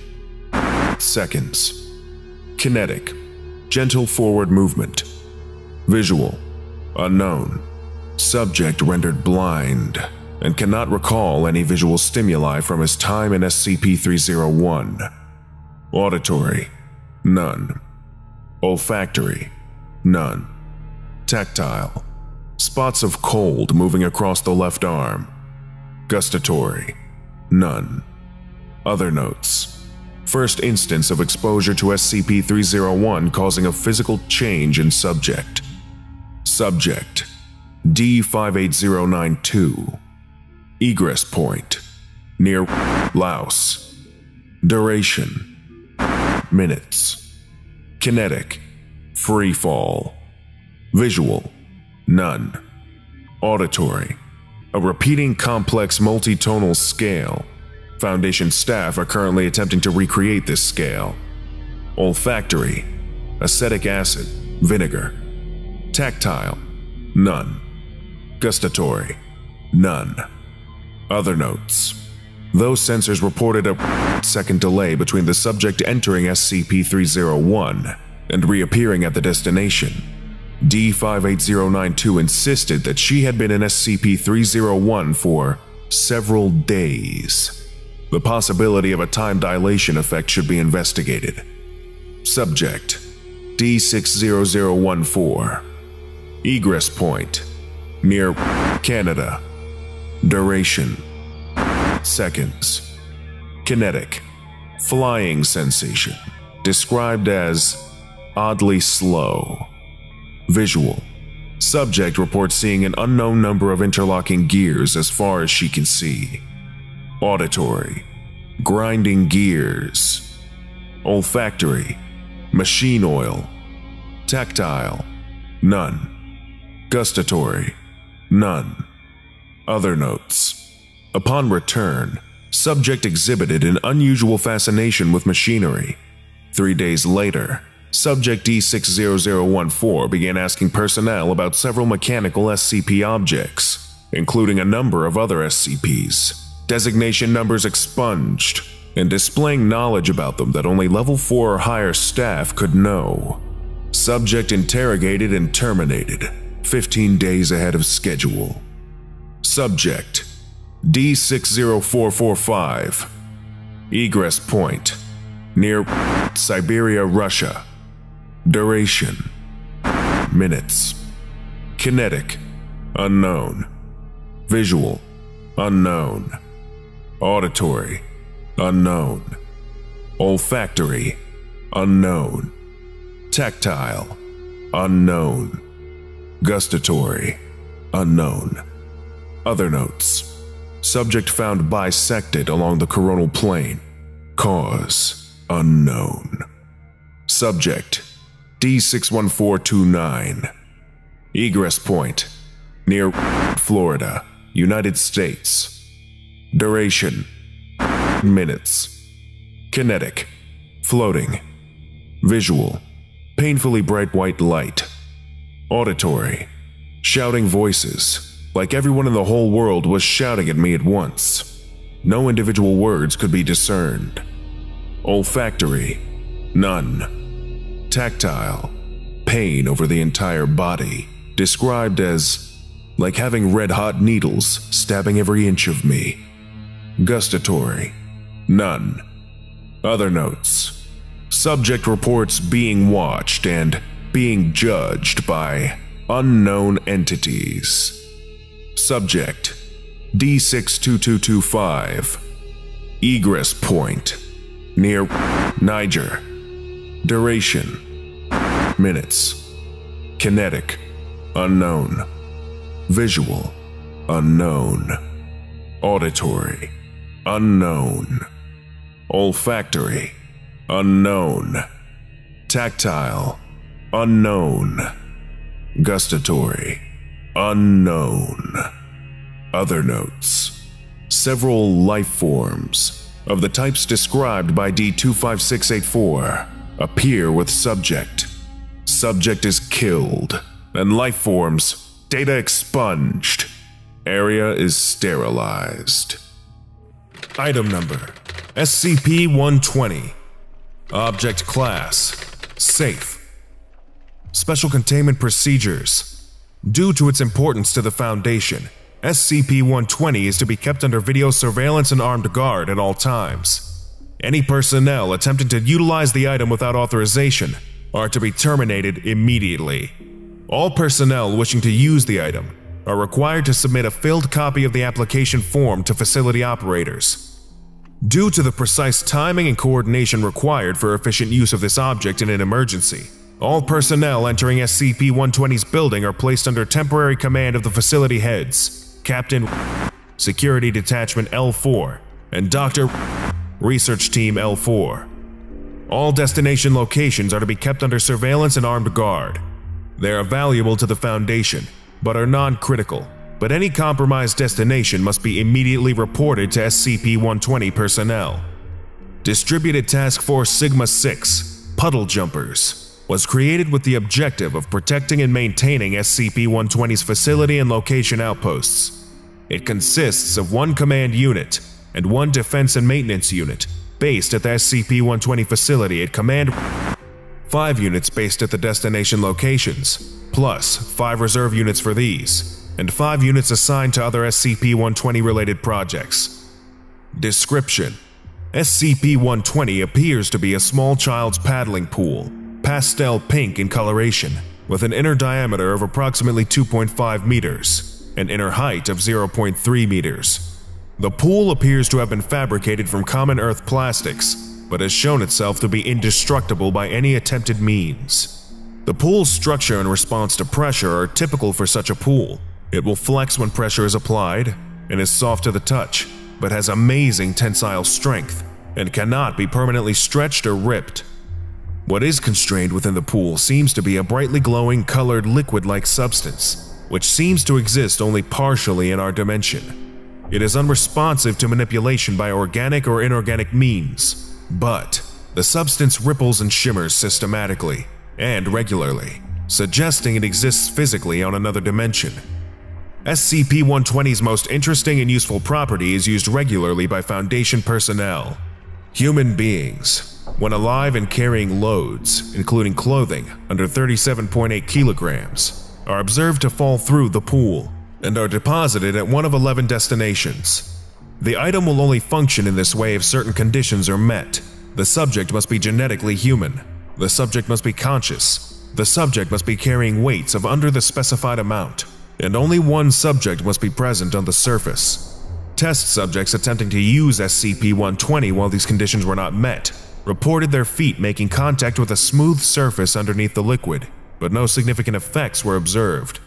seconds. Kinetic: gentle forward movement. Visual: unknown. Subject rendered blind and cannot recall any visual stimuli from his time in S C P three oh one. Auditory: none. Olfactory: none. Tactile: spots of cold moving across the left arm. Gustatory: none. Other notes: first instance of exposure to S C P three oh one causing a physical change in subject. Subject: D five eight zero nine two. Egress point: near Laos. Duration: minutes. Kinetic: free fall. Visual: none. Auditory: a repeating complex multitonal scale. Foundation staff are currently attempting to recreate this scale. Olfactory: acetic acid, vinegar. Tactile: none. Gustatory: none. Other notes: those sensors reported a second delay between the subject entering S C P three oh one and reappearing at the destination. D five eight zero nine two insisted that she had been in S C P three oh one for several days. The possibility of a time dilation effect should be investigated. Subject: D six zero zero one four. Egress point: near Canada. Duration: seconds. Kinetic: flying sensation, described as oddly slow. Visual: Subject reports seeing an unknown number of interlocking gears as far as she can see. Auditory, grinding gears. Olfactory, machine oil. Tactile, none. Gustatory, none. Other notes. Upon return, subject exhibited an unusual fascination with machinery. Three days later, Subject D six zero zero one four began asking personnel about several mechanical S C P objects, including a number of other S C Ps, designation numbers expunged, and displaying knowledge about them that only level four or higher staff could know. Subject interrogated and terminated, fifteen days ahead of schedule. Subject D six zero four four five. Egress point near Siberia, Russia. Duration minutes. Kinetic unknown. Visual unknown. Auditory unknown. Olfactory unknown. Tactile unknown. Gustatory unknown. Other notes. Subject found bisected along the coronal plane. Cause unknown. Subject D six one four two nine. Egress point near Florida, United States. Duration minutes. Kinetic floating. Visual painfully bright white light. Auditory shouting voices, like everyone in the whole world was shouting at me at once. No individual words could be discerned. Olfactory none. Tactile pain over the entire body, described as like having red-hot needles stabbing every inch of me. Gustatory none. Other notes. Subject reports being watched and being judged by unknown entities. Subject D six two two two five. Egress point near Niger. Duration minutes. Kinetic unknown. Visual unknown. Auditory unknown. Olfactory unknown. Tactile unknown. Gustatory unknown. Other notes. Several life forms of the types described by D two five six eight four appear with subject. Subject is killed, and life forms, data expunged. Area is sterilized. Item number S C P one twenty. Object Class Safe. Special Containment Procedures. Due to its importance to the Foundation, S C P one twenty is to be kept under video surveillance and armed guard at all times. Any personnel attempting to utilize the item without authorization are to be terminated immediately. All personnel wishing to use the item are required to submit a filled copy of the application form to facility operators. Due to the precise timing and coordination required for efficient use of this object in an emergency, all personnel entering S C P one twenty's building are placed under temporary command of the facility heads, Captain Security Detachment L four, and Doctor Research Team L four. All destination locations are to be kept under surveillance and armed guard. They are valuable to the Foundation, but are non-critical, but any compromised destination must be immediately reported to S C P one twenty personnel. Distributed Task Force Sigma six, Puddle Jumpers, was created with the objective of protecting and maintaining S C P one twenty's facility and location outposts. It consists of one command unit and one defense and maintenance unit based at the S C P one twenty facility at Command, five units based at the destination locations, plus five reserve units for these, and five units assigned to other S C P one twenty related projects. Description: S C P one twenty appears to be a small child's paddling pool, pastel pink in coloration, with an inner diameter of approximately two point five meters, and inner height of zero point three meters. The pool appears to have been fabricated from common earth plastics, but has shown itself to be indestructible by any attempted means. The pool's structure and response to pressure are typical for such a pool. It will flex when pressure is applied and is soft to the touch, but has amazing tensile strength and cannot be permanently stretched or ripped. What is constrained within the pool seems to be a brightly glowing colored liquid-like substance, which seems to exist only partially in our dimension. It is unresponsive to manipulation by organic or inorganic means, but the substance ripples and shimmers systematically and regularly, suggesting it exists physically on another dimension. S C P one twenty's most interesting and useful property is used regularly by Foundation personnel. Human beings, when alive and carrying loads, including clothing, under thirty-seven point eight kilograms, are observed to fall through the pool and are deposited at one of eleven destinations. The item will only function in this way if certain conditions are met. The subject must be genetically human. The subject must be conscious. The subject must be carrying weights of under the specified amount. And only one subject must be present on the surface. Test subjects attempting to use S C P one twenty while these conditions were not met reported their feet making contact with a smooth surface underneath the liquid, but no significant effects were observed.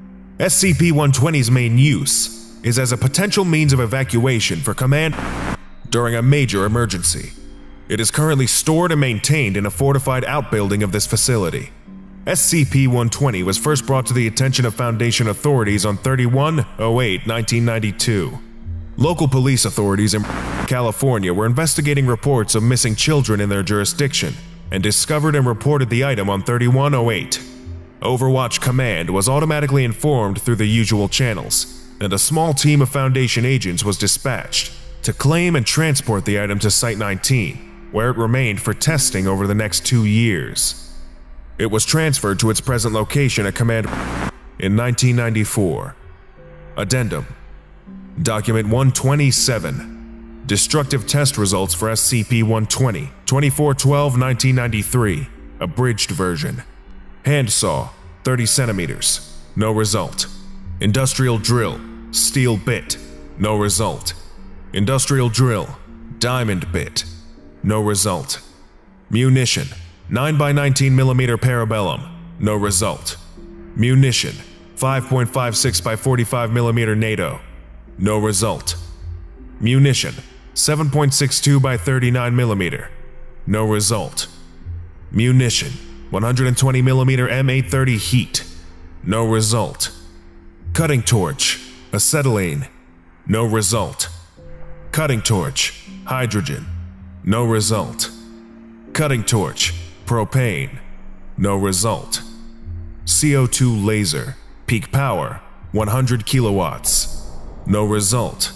S C P one twenty's main use is as a potential means of evacuation for command during a major emergency. It is currently stored and maintained in a fortified outbuilding of this facility. S C P one twenty was first brought to the attention of Foundation authorities on thirty-one oh eight nineteen ninety-two. Local police authorities in California were investigating reports of missing children in their jurisdiction and discovered and reported the item on thirty-one oh eight. Overwatch Command was automatically informed through the usual channels, and a small team of Foundation agents was dispatched to claim and transport the item to Site nineteen, where it remained for testing over the next two years. It was transferred to its present location at Command in nineteen ninety-four. Addendum. Document one twenty-seven. Destructive test results for S C P one twenty, twenty-four twelve nineteen ninety-three, abridged version. Handsaw, thirty centimeters, no result. Industrial drill, steel bit, no result. Industrial drill, diamond bit, no result. Munition, nine by nineteen millimeter parabellum, no result. Munition, five point five six by forty-five millimeter NATO, no result. Munition, seven point six two by thirty-nine millimeter, no result. Munition, one hundred twenty millimeter M eight thirty heat, no result. Cutting torch, acetylene, no result. Cutting torch, hydrogen, no result. Cutting torch, propane, no result. C O two laser, peak power, one hundred kilowatts, no result.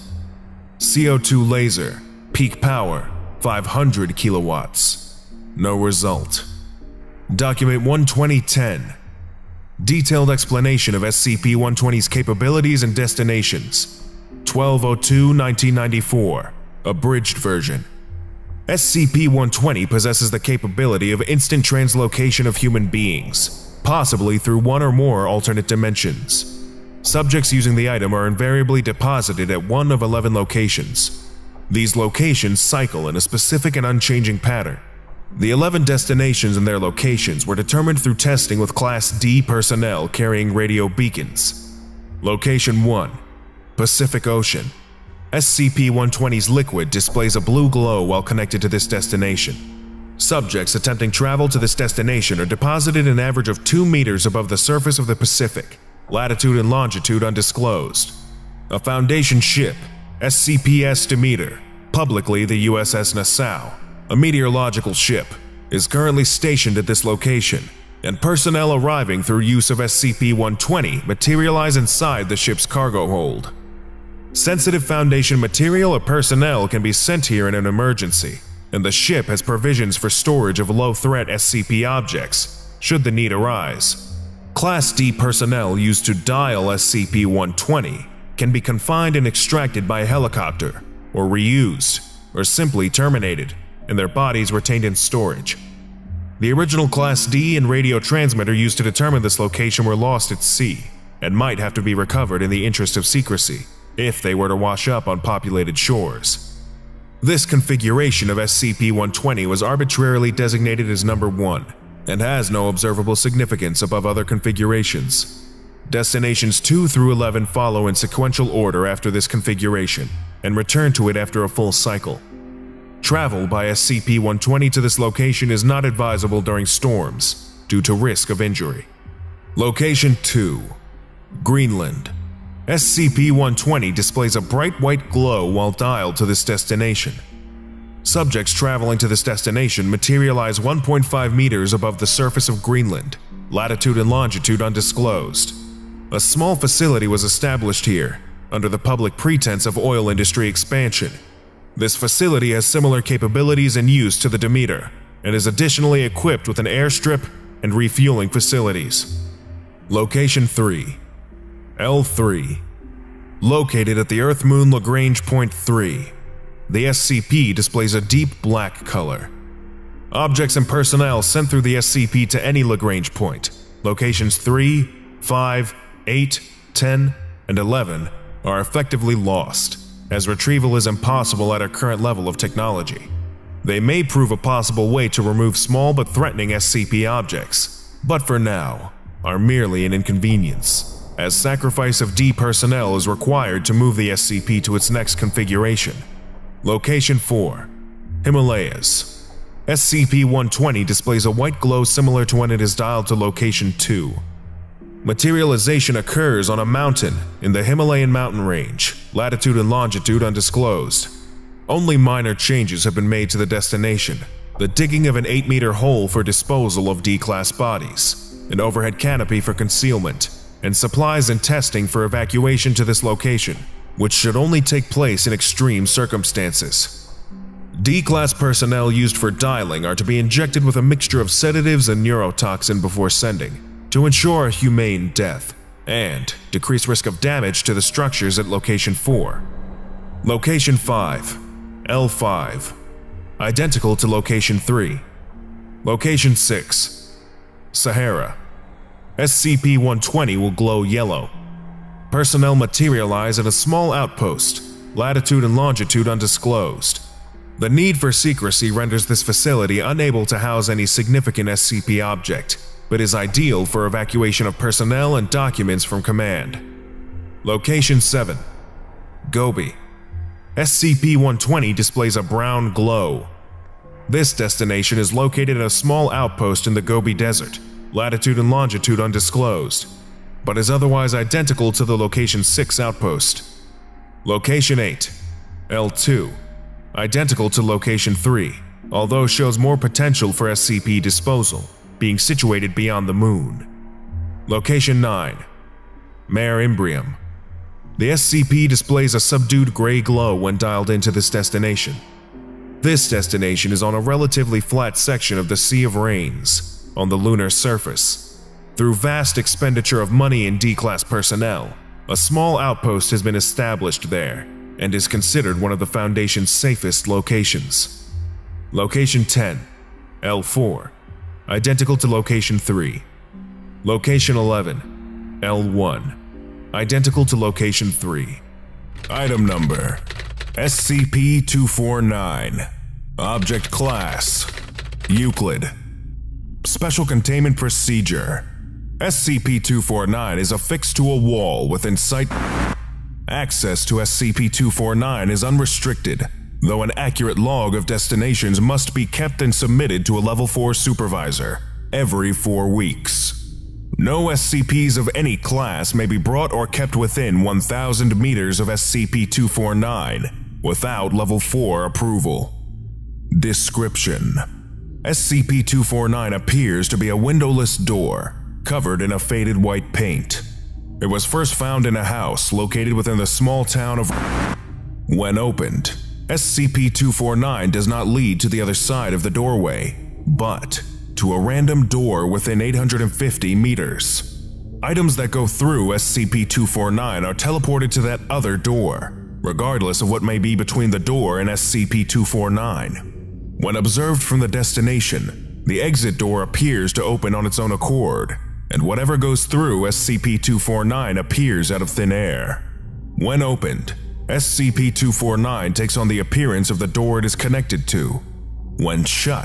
C O two laser, peak power, five hundred kilowatts, no result. Document one twenty ten. Detailed explanation of S C P one twenty's capabilities and destinations. twelve oh two nineteen ninety-four, abridged version. S C P one twenty possesses the capability of instant translocation of human beings, possibly through one or more alternate dimensions. Subjects using the item are invariably deposited at one of eleven locations. These locations cycle in a specific and unchanging pattern. The eleven destinations and their locations were determined through testing with Class D personnel carrying radio beacons. Location one. Pacific Ocean. S C P one twenty's liquid displays a blue glow while connected to this destination. Subjects attempting travel to this destination are deposited an average of two meters above the surface of the Pacific, latitude and longitude undisclosed. A Foundation ship, S C P S Demeter, publicly the U S S Nassau, a meteorological ship, is currently stationed at this location, and personnel arriving through use of S C P one twenty materialize inside the ship's cargo hold. Sensitive Foundation material or personnel can be sent here in an emergency, and the ship has provisions for storage of low-threat S C P objects, should the need arise. Class D personnel used to dial S C P one twenty can be confined and extracted by a helicopter, or reused, or simply terminated, and their bodies retained in storage. The original Class D and radio transmitter used to determine this location were lost at sea, and might have to be recovered in the interest of secrecy, if they were to wash up on populated shores. This configuration of S C P one twenty was arbitrarily designated as Number one, and has no observable significance above other configurations. Destinations two through eleven follow in sequential order after this configuration, and return to it after a full cycle. Travel by S C P one twenty to this location is not advisable during storms, due to risk of injury. Location two. Greenland. S C P one twenty displays a bright white glow while dialed to this destination. Subjects traveling to this destination materialize one point five meters above the surface of Greenland, latitude and longitude undisclosed. A small facility was established here, under the public pretense of oil industry expansion. This facility has similar capabilities and use to the Demeter, and is additionally equipped with an airstrip and refueling facilities. Location three. L three. Located at the Earth-Moon Lagrange Point three, the S C P displays a deep black color. Objects and personnel sent through the S C P to any Lagrange point, locations three, five, eight, ten, and eleven, are effectively lost, as retrieval is impossible at our current level of technology. They may prove a possible way to remove small but threatening S C P objects, but for now, are merely an inconvenience, as sacrifice of D personnel is required to move the S C P to its next configuration. Location four. Himalayas. S C P one twenty displays a white glow similar to when it is dialed to Location two. Materialization occurs on a mountain in the Himalayan mountain range, latitude and longitude undisclosed. Only minor changes have been made to the destination: the digging of an eight meter hole for disposal of D-class bodies, an overhead canopy for concealment, and supplies and testing for evacuation to this location, which should only take place in extreme circumstances. D-class personnel used for dialing are to be injected with a mixture of sedatives and neurotoxin before sending, to ensure a humane death, and decrease risk of damage to the structures at Location four. Location five. L five. Identical to Location three. Location six. Sahara. S C P one twenty will glow yellow. Personnel materialize at a small outpost, latitude and longitude undisclosed. The need for secrecy renders this facility unable to house any significant S C P object, but is ideal for evacuation of personnel and documents from command. Location seven. Gobi. S C P one twenty displays a brown glow. This destination is located at a small outpost in the Gobi Desert, latitude and longitude undisclosed, but is otherwise identical to the Location six outpost. Location eight. L two. Identical to Location three, although shows more potential for S C P disposal, being situated beyond the Moon. Location nine. Mare Imbrium. The S C P displays a subdued gray glow when dialed into this destination. This destination is on a relatively flat section of the Sea of Rains, on the lunar surface. Through vast expenditure of money and D-class personnel, a small outpost has been established there, and is considered one of the Foundation's safest locations. Location ten. L four. Identical to Location three. Location eleven. L one. Identical to Location three. Item Number: S C P two forty-nine. Object Class: Euclid. Special Containment Procedure: S C P two forty-nine is affixed to a wall within sight. Access to S C P two forty-nine is unrestricted, though an accurate log of destinations must be kept and submitted to a Level four supervisor every four weeks. No S C Ps of any class may be brought or kept within one thousand meters of S C P two forty-nine without Level four approval. Description: S C P two forty-nine appears to be a windowless door, covered in a faded white paint. It was first found in a house located within the small town of... When opened, S C P two forty-nine does not lead to the other side of the doorway, but to a random door within eight hundred fifty meters. Items that go through S C P two forty-nine are teleported to that other door, regardless of what may be between the door and S C P two forty-nine. When observed from the destination, the exit door appears to open on its own accord, and whatever goes through S C P two forty-nine appears out of thin air. When opened, S C P two forty-nine takes on the appearance of the door it is connected to. When shut,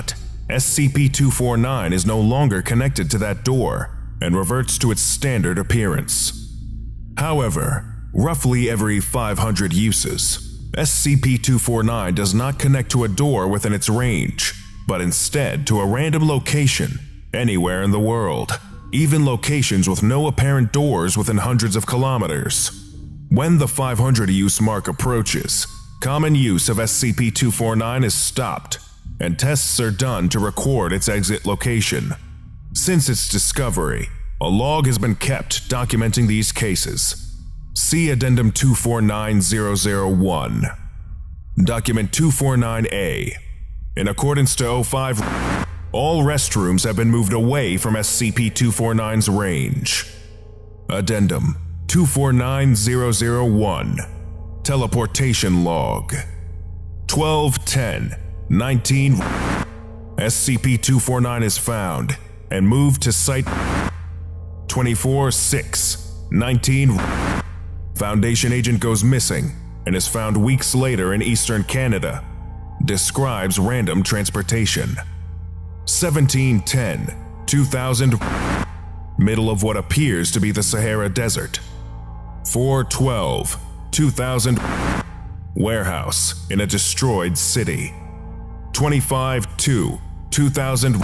S C P two forty-nine is no longer connected to that door and reverts to its standard appearance. However, roughly every five hundred uses, S C P two forty-nine does not connect to a door within its range, but instead to a random location anywhere in the world, even locations with no apparent doors within hundreds of kilometers. When the five hundred use mark approaches, common use of S C P two forty-nine is stopped, and tests are done to record its exit location. Since its discovery, a log has been kept documenting these cases. See Addendum two four nine dash zero zero one. Document two forty-nine A. In accordance to O five, all restrooms have been moved away from S C P two forty-nine's range. Addendum two four nine dash zero zero one. Teleportation Log. twelve ten nineteen. S C P two forty-nine is found and moved to Site twenty-four six nineteen. Foundation agent goes missing and is found weeks later in eastern Canada. Describes random transportation. seventeen ten two thousand. Middle of what appears to be the Sahara Desert. four twelve two thousand. Warehouse in a destroyed city. twenty-five two two thousand.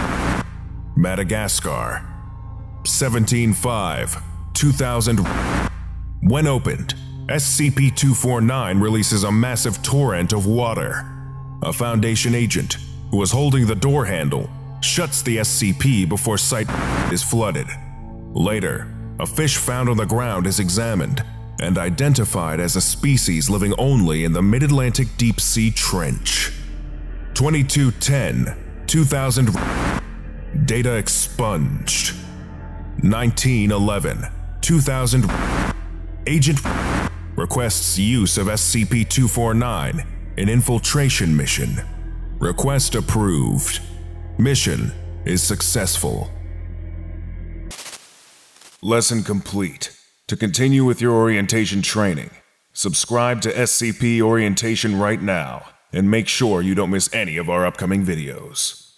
Madagascar. seventeen five two thousand. When opened, S C P two forty-nine releases a massive torrent of water. A Foundation agent, who was holding the door handle, shuts the S C P before Site is flooded. Later, a fish found on the ground is examined and identified as a species living only in the Mid-Atlantic Deep Sea Trench. twenty-two ten two thousand. Data expunged. nineteen eleven two thousand. Agent requests use of S C P two forty-nine in infiltration mission. Request approved. Mission is successful. Lesson complete. To continue with your orientation training, subscribe to S C P Orientation right now and make sure you don't miss any of our upcoming videos.